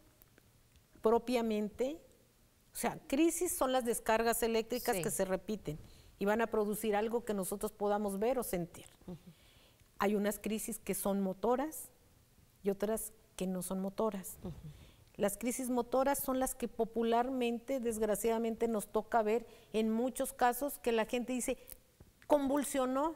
[SPEAKER 2] propiamente, o sea, crisis son las descargas eléctricas sí. que se repiten y van a producir algo que nosotros podamos ver o sentir. Uh-huh. Hay unas crisis que son motoras y otras que no son motoras. Uh-huh. Las crisis motoras son las que popularmente, desgraciadamente, nos toca ver en muchos casos que la gente dice, convulsionó,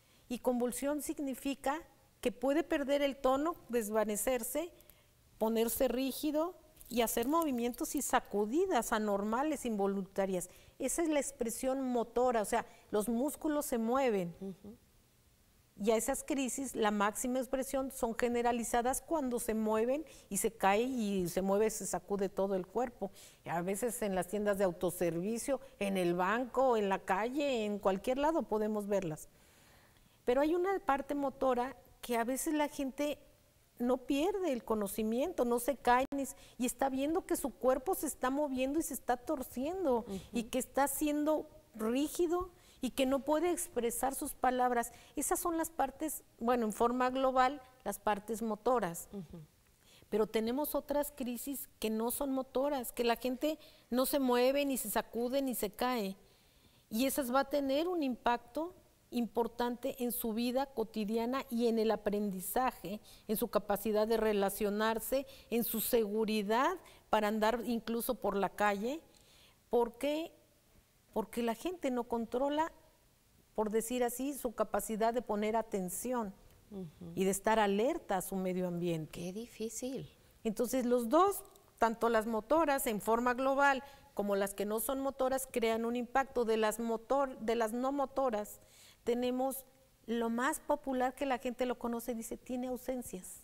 [SPEAKER 2] y convulsión significa que puede perder el tono, desvanecerse, ponerse rígido y hacer movimientos y sacudidas anormales, involuntarias. Esa es la expresión motora, o sea, los músculos se mueven. Uh-huh. Y a esas crisis, la máxima expresión son generalizadas cuando se mueven y se cae y se mueve, se sacude todo el cuerpo. Y a veces en las tiendas de autoservicio, en el banco, en la calle, en cualquier lado podemos verlas. Pero hay una parte motora que a veces la gente no pierde el conocimiento, no se cae y está viendo que su cuerpo se está moviendo y se está torciendo uh-huh. y que está siendo rígido y que no puede expresar sus palabras. Esas son las partes, bueno, en forma global, las partes motoras. Uh-huh. Pero tenemos otras crisis que no son motoras, que la gente no se mueve, ni se sacude, ni se cae. Y esas va a tener un impacto importante en su vida cotidiana y en el aprendizaje, en su capacidad de relacionarse, en su seguridad para andar incluso por la calle. ¿Por qué? Porque la gente no controla, por decir así, su capacidad de poner atención uh-huh. y de estar alerta a su medio ambiente.
[SPEAKER 1] Qué difícil.
[SPEAKER 2] Entonces los dos, tanto las motoras en forma global como las que no son motoras, crean un impacto. De las, motor, de las no motoras tenemos lo más popular que la gente lo conoce, dice, tiene ausencias,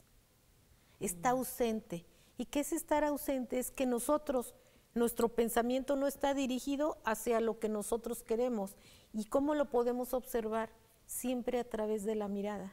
[SPEAKER 2] está uh-huh. ausente. ¿Y qué es estar ausente? Es que nosotros... Nuestro pensamiento no está dirigido hacia lo que nosotros queremos. ¿Y cómo lo podemos observar? Siempre a través de la mirada.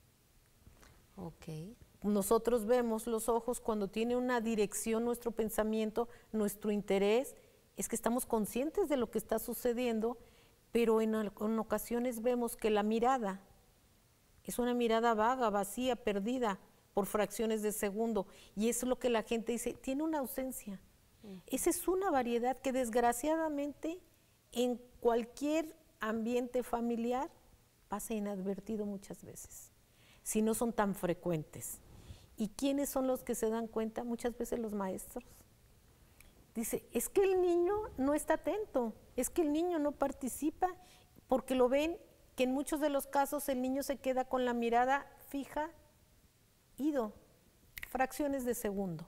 [SPEAKER 1] Okay.
[SPEAKER 2] Nosotros vemos los ojos cuando tiene una dirección nuestro pensamiento, nuestro interés, es que estamos conscientes de lo que está sucediendo, pero en, en ocasiones vemos que la mirada es una mirada vaga, vacía, perdida por fracciones de segundo. Y eso es lo que la gente dice, tiene una ausencia. Esa es una variedad que desgraciadamente en cualquier ambiente familiar pasa inadvertido muchas veces, si no son tan frecuentes. ¿Y quiénes son los que se dan cuenta? Muchas veces los maestros. Dice, es que el niño no está atento, es que el niño no participa, porque lo ven que en muchos de los casos el niño se queda con la mirada fija, ido, fracciones de segundo.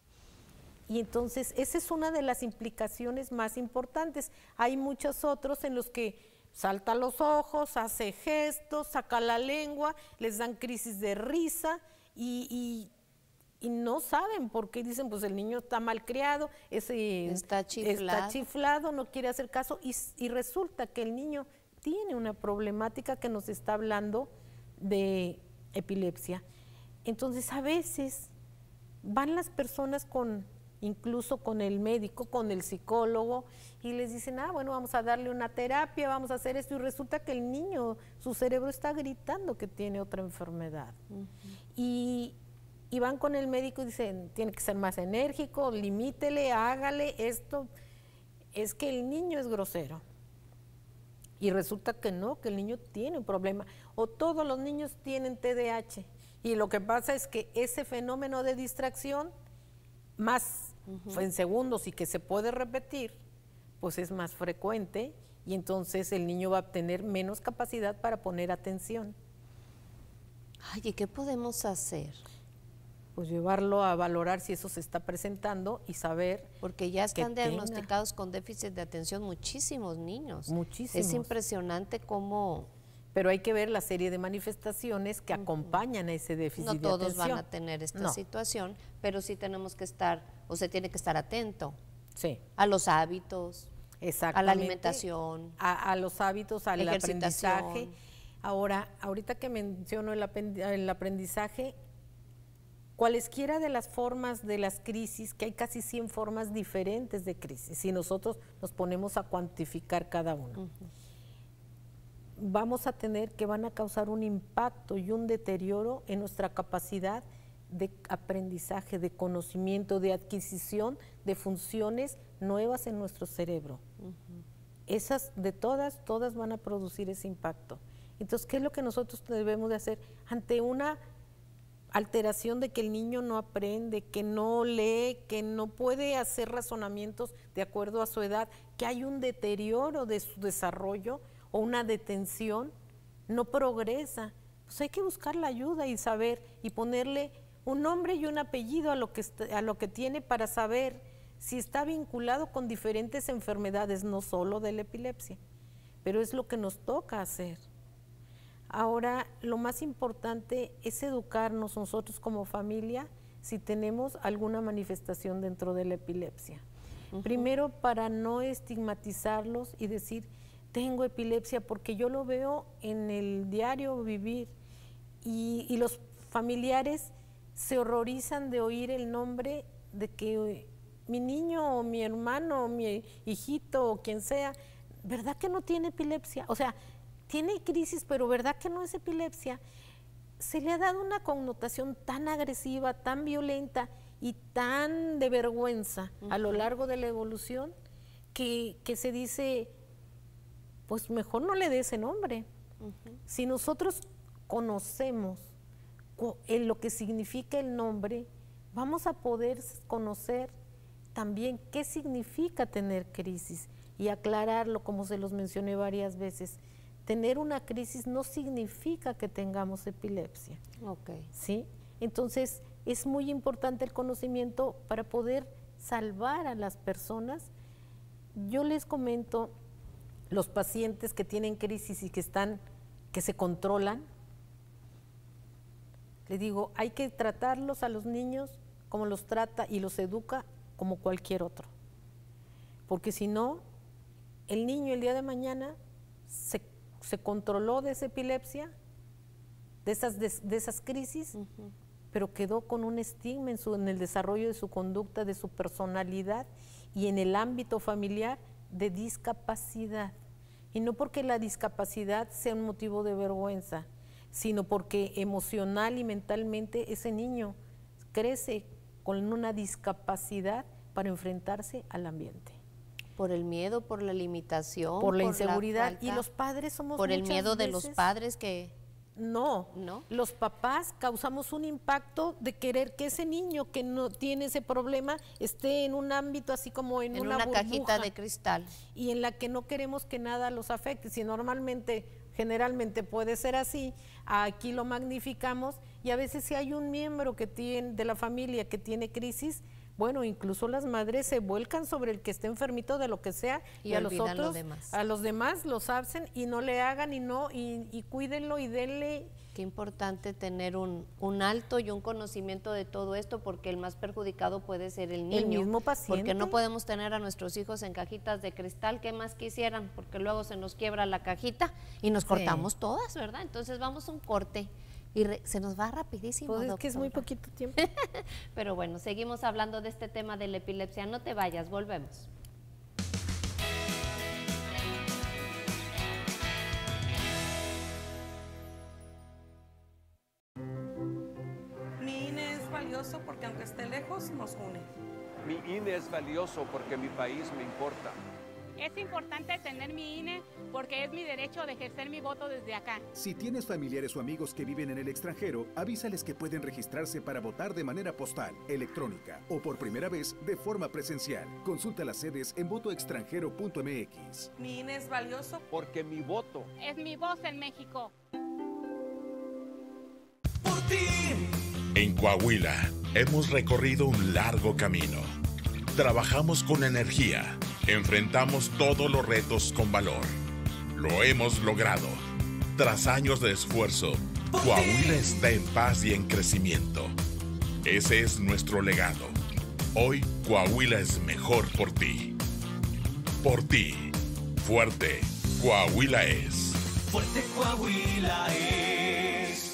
[SPEAKER 2] Y entonces esa es una de las implicaciones más importantes. Hay muchos otros en los que salta los ojos, hace gestos, saca la lengua, les dan crisis de risa y, y, y no saben por qué. Dicen, pues el niño está malcriado, ese
[SPEAKER 1] está chiflado,
[SPEAKER 2] está chiflado no quiere hacer caso, y, y resulta que el niño tiene una problemática que nos está hablando de epilepsia. Entonces, a veces van las personas con, incluso con el médico, con el psicólogo, y les dicen, ah, bueno, vamos a darle una terapia, vamos a hacer esto, y resulta que el niño, su cerebro está gritando que tiene otra enfermedad. Uh-huh. y, y van con el médico y dicen, tiene que ser más enérgico, limítele, hágale esto. Es que el niño es grosero. Y resulta que no, que el niño tiene un problema. O todos los niños tienen T D A H. Y lo que pasa es que ese fenómeno de distracción, más uh-huh. en segundos y que se puede repetir, pues es más frecuente, y entonces el niño va a tener menos capacidad para poner atención.
[SPEAKER 1] Ay, ¿y qué podemos hacer?
[SPEAKER 2] Pues llevarlo a valorar si eso se está presentando y saber.
[SPEAKER 1] Porque ya están diagnosticados con déficit de atención muchísimos niños.
[SPEAKER 2] Muchísimos.
[SPEAKER 1] Es impresionante cómo...
[SPEAKER 2] Pero hay que ver la serie de manifestaciones que uh-huh. acompañan a ese déficit de atención.
[SPEAKER 1] No todos van a tener esta no. situación, pero sí tenemos que estar, o se tiene que estar atento
[SPEAKER 2] sí.
[SPEAKER 1] a los hábitos, a la alimentación,
[SPEAKER 2] a, a los hábitos, al aprendizaje. Ahora, ahorita que menciono el, el aprendizaje, cualesquiera de las formas de las crisis, que hay casi cien formas diferentes de crisis, si nosotros nos ponemos a cuantificar cada una. Uh-huh. Vamos a tener que van a causar un impacto y un deterioro en nuestra capacidad de aprendizaje, de conocimiento, de adquisición de funciones nuevas en nuestro cerebro. Uh-huh. Esas, de todas, todas van a producir ese impacto. Entonces, ¿qué es lo que nosotros debemos de hacer ante una alteración de que el niño no aprende, que no lee, que no puede hacer razonamientos de acuerdo a su edad, que hay un deterioro de su desarrollo o una detención, no progresa? Pues hay que buscar la ayuda y saber y ponerle un nombre y un apellido a lo que, a lo que tiene para saber si está vinculado con diferentes enfermedades, no solo de la epilepsia, pero es lo que nos toca hacer. Ahora, lo más importante es educarnos nosotros como familia si tenemos alguna manifestación dentro de la epilepsia. Uh-huh. Primero, para no estigmatizarlos y decir, tengo epilepsia, porque yo lo veo en el diario vivir, y, y los familiares se horrorizan de oír el nombre de que mi niño o mi hermano o mi hijito o quien sea, ¿verdad que no tiene epilepsia? O sea, tiene crisis, pero ¿verdad que no es epilepsia? Se le ha dado una connotación tan agresiva, tan violenta y tan de vergüenza uh-huh. a lo largo de la evolución que, que se dice, pues mejor no le dé ese nombre. Uh-huh. Si nosotros conocemos en lo que significa el nombre, vamos a poder conocer también qué significa tener crisis y aclararlo, como se los mencioné varias veces. Tener una crisis no significa que tengamos epilepsia.
[SPEAKER 1] Okay.
[SPEAKER 2] ¿Sí? Entonces, es muy importante el conocimiento para poder salvar a las personas. Yo les comento, los pacientes que tienen crisis y que están, que se controlan, les digo, hay que tratarlos a los niños como los trata y los educa como cualquier otro. Porque si no, el niño el día de mañana se se controló de esa epilepsia, de esas, de, de esas crisis, uh-huh. pero quedó con un estigma en, su, en el desarrollo de su conducta, de su personalidad y en el ámbito familiar de discapacidad. Y no porque la discapacidad sea un motivo de vergüenza, sino porque emocional y mentalmente ese niño crece con una discapacidad para enfrentarse al ambiente.
[SPEAKER 1] Por el miedo, por la limitación,
[SPEAKER 2] por la inseguridad, y los padres somos
[SPEAKER 1] por el miedo de
[SPEAKER 2] veces,
[SPEAKER 1] los padres que
[SPEAKER 2] no, no, los papás causamos un impacto de querer que ese niño que no tiene ese problema esté en un ámbito así como en,
[SPEAKER 1] en
[SPEAKER 2] una,
[SPEAKER 1] una
[SPEAKER 2] burbuja,
[SPEAKER 1] cajita de cristal,
[SPEAKER 2] y en la que no queremos que nada los afecte. Si normalmente, generalmente puede ser así, aquí lo magnificamos, y a veces si hay un miembro que tiene de la familia que tiene crisis, Bueno, incluso las madres se vuelcan sobre el que esté enfermito de lo que sea y,
[SPEAKER 1] y
[SPEAKER 2] a los otros,
[SPEAKER 1] los demás.
[SPEAKER 2] a los demás los hacen y no le hagan y no, y, y cuídenlo y denle.
[SPEAKER 1] Qué importante tener un, un alto y un conocimiento de todo esto, porque el más perjudicado puede ser el niño.
[SPEAKER 2] El mismo paciente.
[SPEAKER 1] Porque no podemos tener a nuestros hijos en cajitas de cristal, ¿qué más quisieran? Porque luego se nos quiebra la cajita y nos
[SPEAKER 2] Sí.
[SPEAKER 1] cortamos todas, ¿verdad? Entonces vamos a un corte y re, se nos va rapidísimo.
[SPEAKER 2] Pues es
[SPEAKER 1] doctora.
[SPEAKER 2] que es muy poquito tiempo.
[SPEAKER 1] Pero bueno, seguimos hablando de este tema de la epilepsia. No te vayas, volvemos.
[SPEAKER 14] Mi I N E es valioso porque aunque esté lejos, nos une.
[SPEAKER 20] Mi I N E es valioso porque mi país me importa.
[SPEAKER 21] Es importante tener mi I N E porque es mi derecho de ejercer mi voto desde acá.
[SPEAKER 22] Si tienes familiares o amigos que viven en el extranjero, avísales que pueden registrarse para votar de manera postal, electrónica o por primera vez de forma presencial. Consulta las sedes en voto extranjero punto m x.
[SPEAKER 14] Mi I N E es valioso
[SPEAKER 20] porque mi voto
[SPEAKER 21] es mi voz en México.
[SPEAKER 11] En Coahuila hemos recorrido un largo camino. Trabajamos con energía. Enfrentamos todos los retos con valor. Lo hemos logrado. Tras años de esfuerzo, Coahuila está en paz y en crecimiento. Ese es nuestro legado. Hoy, Coahuila es mejor por ti. Por ti. Fuerte, Coahuila es.
[SPEAKER 23] Fuerte Coahuila es.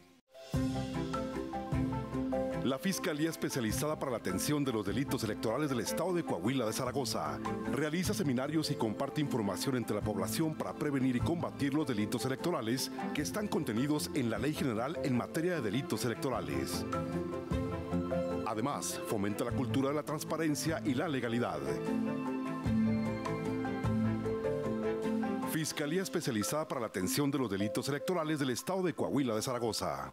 [SPEAKER 24] La Fiscalía Especializada para la Atención de los Delitos Electorales del Estado de Coahuila de Zaragoza realiza seminarios y comparte información entre la población para prevenir y combatir los delitos electorales que están contenidos en la Ley General en materia de delitos electorales. Además, fomenta la cultura de la transparencia y la legalidad. Fiscalía Especializada para la Atención de los Delitos Electorales del Estado de Coahuila de Zaragoza.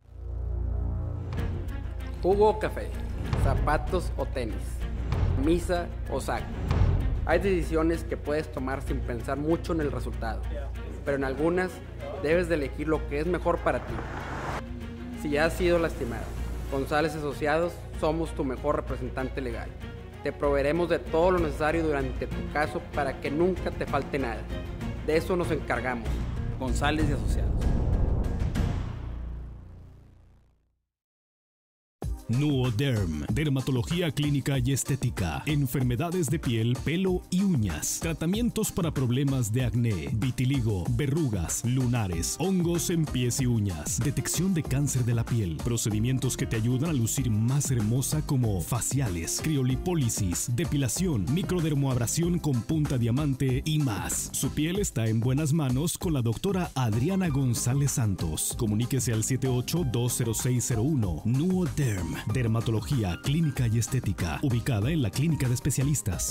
[SPEAKER 25] Jugo o café, zapatos o tenis, misa o saco. Hay decisiones que puedes tomar sin pensar mucho en el resultado, pero en algunas debes de elegir lo que es mejor para ti. Si ya has sido lastimado, González Asociados somos tu mejor representante legal. Te proveeremos de todo lo necesario durante tu caso para que nunca te falte nada. De eso nos encargamos. González y Asociados.
[SPEAKER 26] Nuoderm, dermatología clínica y estética, enfermedades de piel, pelo y uñas, tratamientos para problemas de acné, vitiligo, verrugas, lunares, hongos en pies y uñas, detección de cáncer de la piel, procedimientos que te ayudan a lucir más hermosa como faciales, criolipólisis, depilación, microdermoabrasión con punta diamante y más. Su piel está en buenas manos con la doctora Adriana González Santos. Comuníquese al siete ocho dos cero seis cero uno. Nuoderm. Dermatología clínica y estética, ubicada en la Clínica de Especialistas.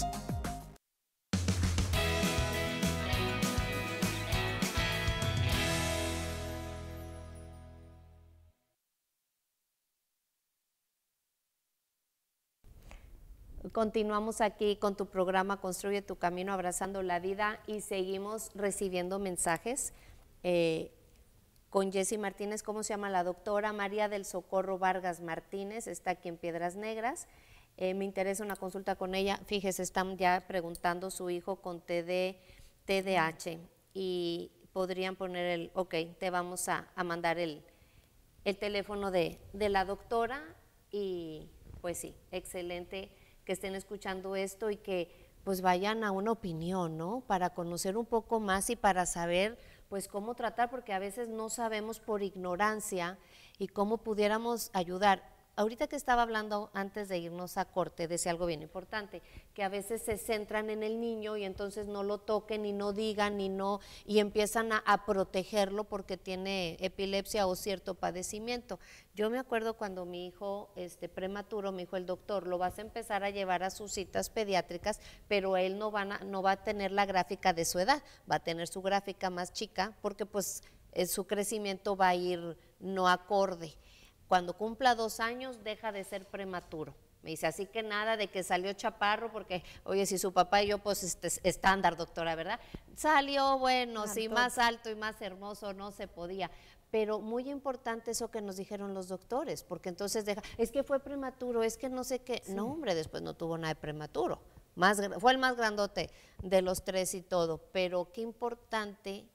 [SPEAKER 1] Continuamos aquí con tu programa Construye tu Camino, Abrazando la Vida, y seguimos recibiendo mensajes. Eh, con Jessy Martínez, ¿cómo se llama la doctora? María del Socorro Vargas Martínez, está aquí en Piedras Negras. Eh, me interesa una consulta con ella. Fíjese, están ya preguntando su hijo con T D, T D A H y podrían poner el, ok, te vamos a, a mandar el, el teléfono de, de la doctora y pues sí, excelente que estén escuchando esto y que pues vayan a una opinión, ¿no? Para conocer un poco más y para saber pues cómo tratar, porque a veces no sabemos por ignorancia y cómo pudiéramos ayudar. Ahorita que estaba hablando antes de irnos a corte, decía algo bien importante, que a veces se centran en el niño y entonces no lo toquen y no digan y no, y empiezan a, a protegerlo porque tiene epilepsia o cierto padecimiento. Yo me acuerdo cuando mi hijo este, prematuro, me dijo el doctor, lo vas a empezar a llevar a sus citas pediátricas, pero él no, van a, no va a tener la gráfica de su edad, va a tener su gráfica más chica porque pues eh, su crecimiento va a ir no acorde. Cuando cumpla dos años deja de ser prematuro. Me dice, así que nada de que salió chaparro, porque, oye, si su papá y yo, pues este, estándar, doctora, ¿verdad? Salió, bueno, sí, más alto y más hermoso no se podía. pero muy importante eso que nos dijeron los doctores, porque entonces deja, es que fue prematuro, es que no sé qué, sí. No hombre, después no tuvo nada de prematuro, más, fue el más grandote de los tres y todo, pero qué importante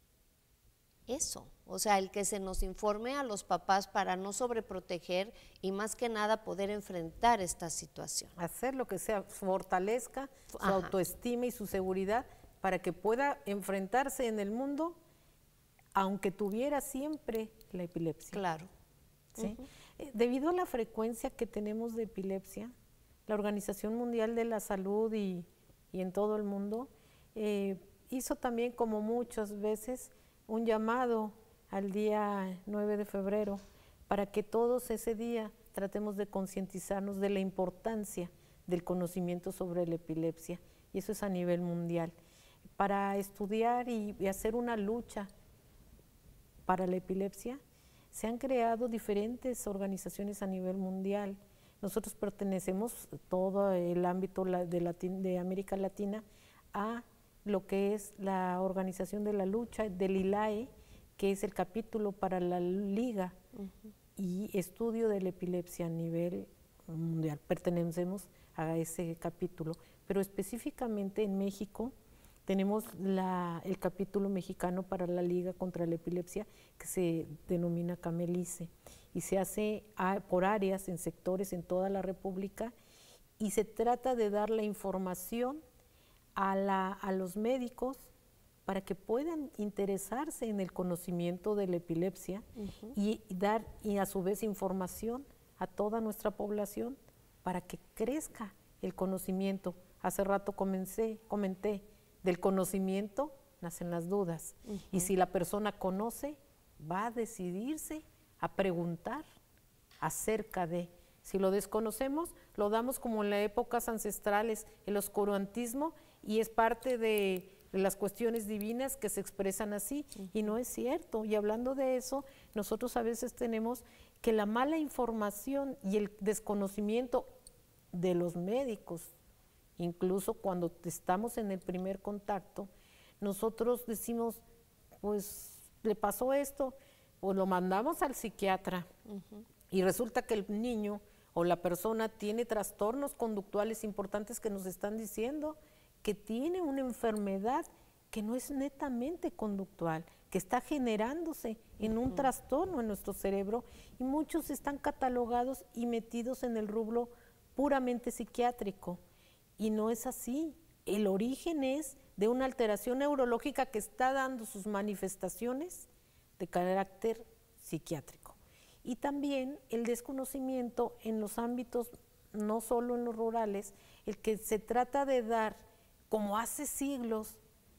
[SPEAKER 1] eso, o sea, el que se nos informe a los papás para no sobreproteger y más que nada poder enfrentar esta situación.
[SPEAKER 2] Hacer lo que sea, fortalezca su Ajá. autoestima y su seguridad para que pueda enfrentarse en el mundo, aunque tuviera siempre la epilepsia.
[SPEAKER 1] Claro.
[SPEAKER 2] ¿Sí? Uh-huh. eh, debido a la frecuencia que tenemos de epilepsia, la Organización Mundial de la Salud y, y en todo el mundo eh, hizo también, como muchas veces, un llamado al día nueve de febrero para que todos ese día tratemos de concientizarnos de la importancia del conocimiento sobre la epilepsia, y eso es a nivel mundial, para estudiar y, y hacer una lucha para la epilepsia. Se han creado diferentes organizaciones a nivel mundial. Nosotros pertenecemos, todo el ámbito de, Latin, de América Latina, a lo que es la Organización de la Lucha del I L A E, que es el capítulo para la Liga uh-huh. y Estudio de la Epilepsia a nivel mundial. Pertenecemos a ese capítulo, pero específicamente en México tenemos la, el capítulo mexicano para la Liga contra la Epilepsia, que se denomina CAMELICE, y se hace a, por áreas, en sectores en toda la República, y se trata de dar la información a, la, a los médicos para que puedan interesarse en el conocimiento de la epilepsia uh-huh. y dar, y a su vez, información a toda nuestra población para que crezca el conocimiento. Hace rato comencé, comenté, del conocimiento nacen las dudas. Uh-huh. Y si la persona conoce, va a decidirse a preguntar acerca de. Si lo desconocemos, lo damos como en las épocas ancestrales, el oscurantismo, y es parte de las cuestiones divinas que se expresan así, uh-huh. y no es cierto. Y hablando de eso, nosotros a veces tenemos que la mala información y el desconocimiento de los médicos, incluso cuando estamos en el primer contacto, nosotros decimos, pues le pasó esto, o lo mandamos al psiquiatra, uh-huh. y resulta que el niño o la persona tiene trastornos conductuales importantes que nos están diciendo que tiene una enfermedad que no es netamente conductual, que está generándose en un uh-huh. trastorno en nuestro cerebro, y muchos están catalogados y metidos en el rubro puramente psiquiátrico. Y no es así. El origen es de una alteración neurológica que está dando sus manifestaciones de carácter psiquiátrico. Y también el desconocimiento en los ámbitos, no solo en los rurales, el que se trata de dar, como hace siglos,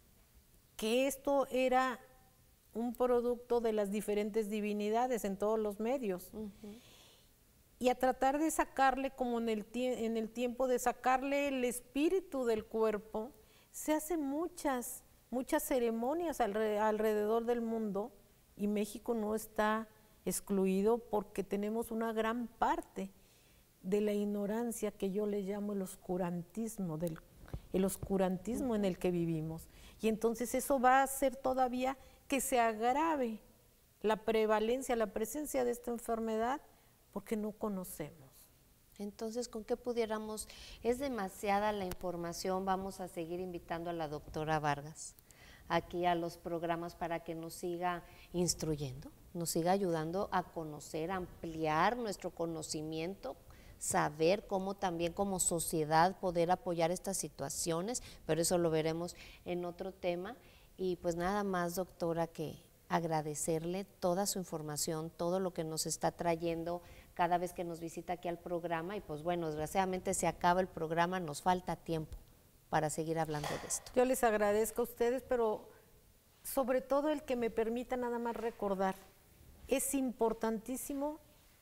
[SPEAKER 2] que esto era un producto de las diferentes divinidades en todos los medios. Uh-huh. Y a tratar de sacarle, como en el, en el tiempo de sacarle el espíritu del cuerpo, se hacen muchas, muchas ceremonias alre, alrededor del mundo, y México no está excluido porque tenemos una gran parte de la ignorancia que yo le llamo el oscurantismo, del, el oscurantismo en el que vivimos. Y entonces eso va a hacer todavía que se agrave la prevalencia, la presencia de esta enfermedad, porque no conocemos.
[SPEAKER 1] Entonces, ¿con qué pudiéramos? Es demasiada la información. Vamos a seguir invitando a la doctora Vargas aquí a los programas para que nos siga instruyendo, nos siga ayudando a conocer, a ampliar nuestro conocimiento, saber cómo también como sociedad poder apoyar estas situaciones, pero eso lo veremos en otro tema. Y pues nada más, doctora, que agradecerle toda su información, todo lo que nos está trayendo cada vez que nos visita aquí al programa. Y pues bueno, desgraciadamente se acaba el programa, nos falta tiempo para seguir hablando de esto.
[SPEAKER 2] Yo les agradezco a ustedes, pero sobre todo el que me permita nada más recordar, es importantísimo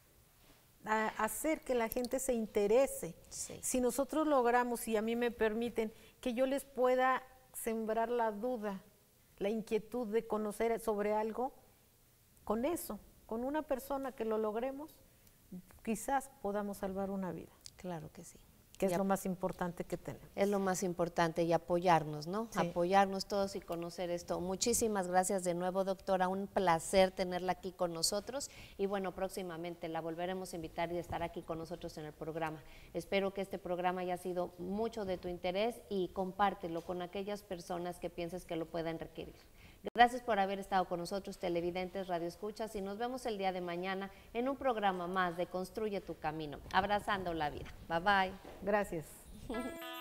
[SPEAKER 2] a hacer que la gente se interese. Sí. Si nosotros logramos, y a mí me permiten, que yo les pueda sembrar la duda, la inquietud de conocer sobre algo, con eso, con una persona que lo logremos, quizás podamos salvar una vida.
[SPEAKER 1] Claro que sí.
[SPEAKER 2] que es ya, lo más importante que tenemos.
[SPEAKER 1] Es lo más importante y apoyarnos, ¿no? Sí. Apoyarnos todos y conocer esto. Muchísimas gracias de nuevo, doctora, un placer tenerla aquí con nosotros y bueno, próximamente la volveremos a invitar y estar aquí con nosotros en el programa. Espero que este programa haya sido mucho de tu interés y compártelo con aquellas personas que pienses que lo puedan requerir. Gracias por haber estado con nosotros, televidentes, radioescuchas, y nos vemos el día de mañana en un programa más de Construye tu Camino, abrazando la vida. Bye bye.
[SPEAKER 2] Gracias.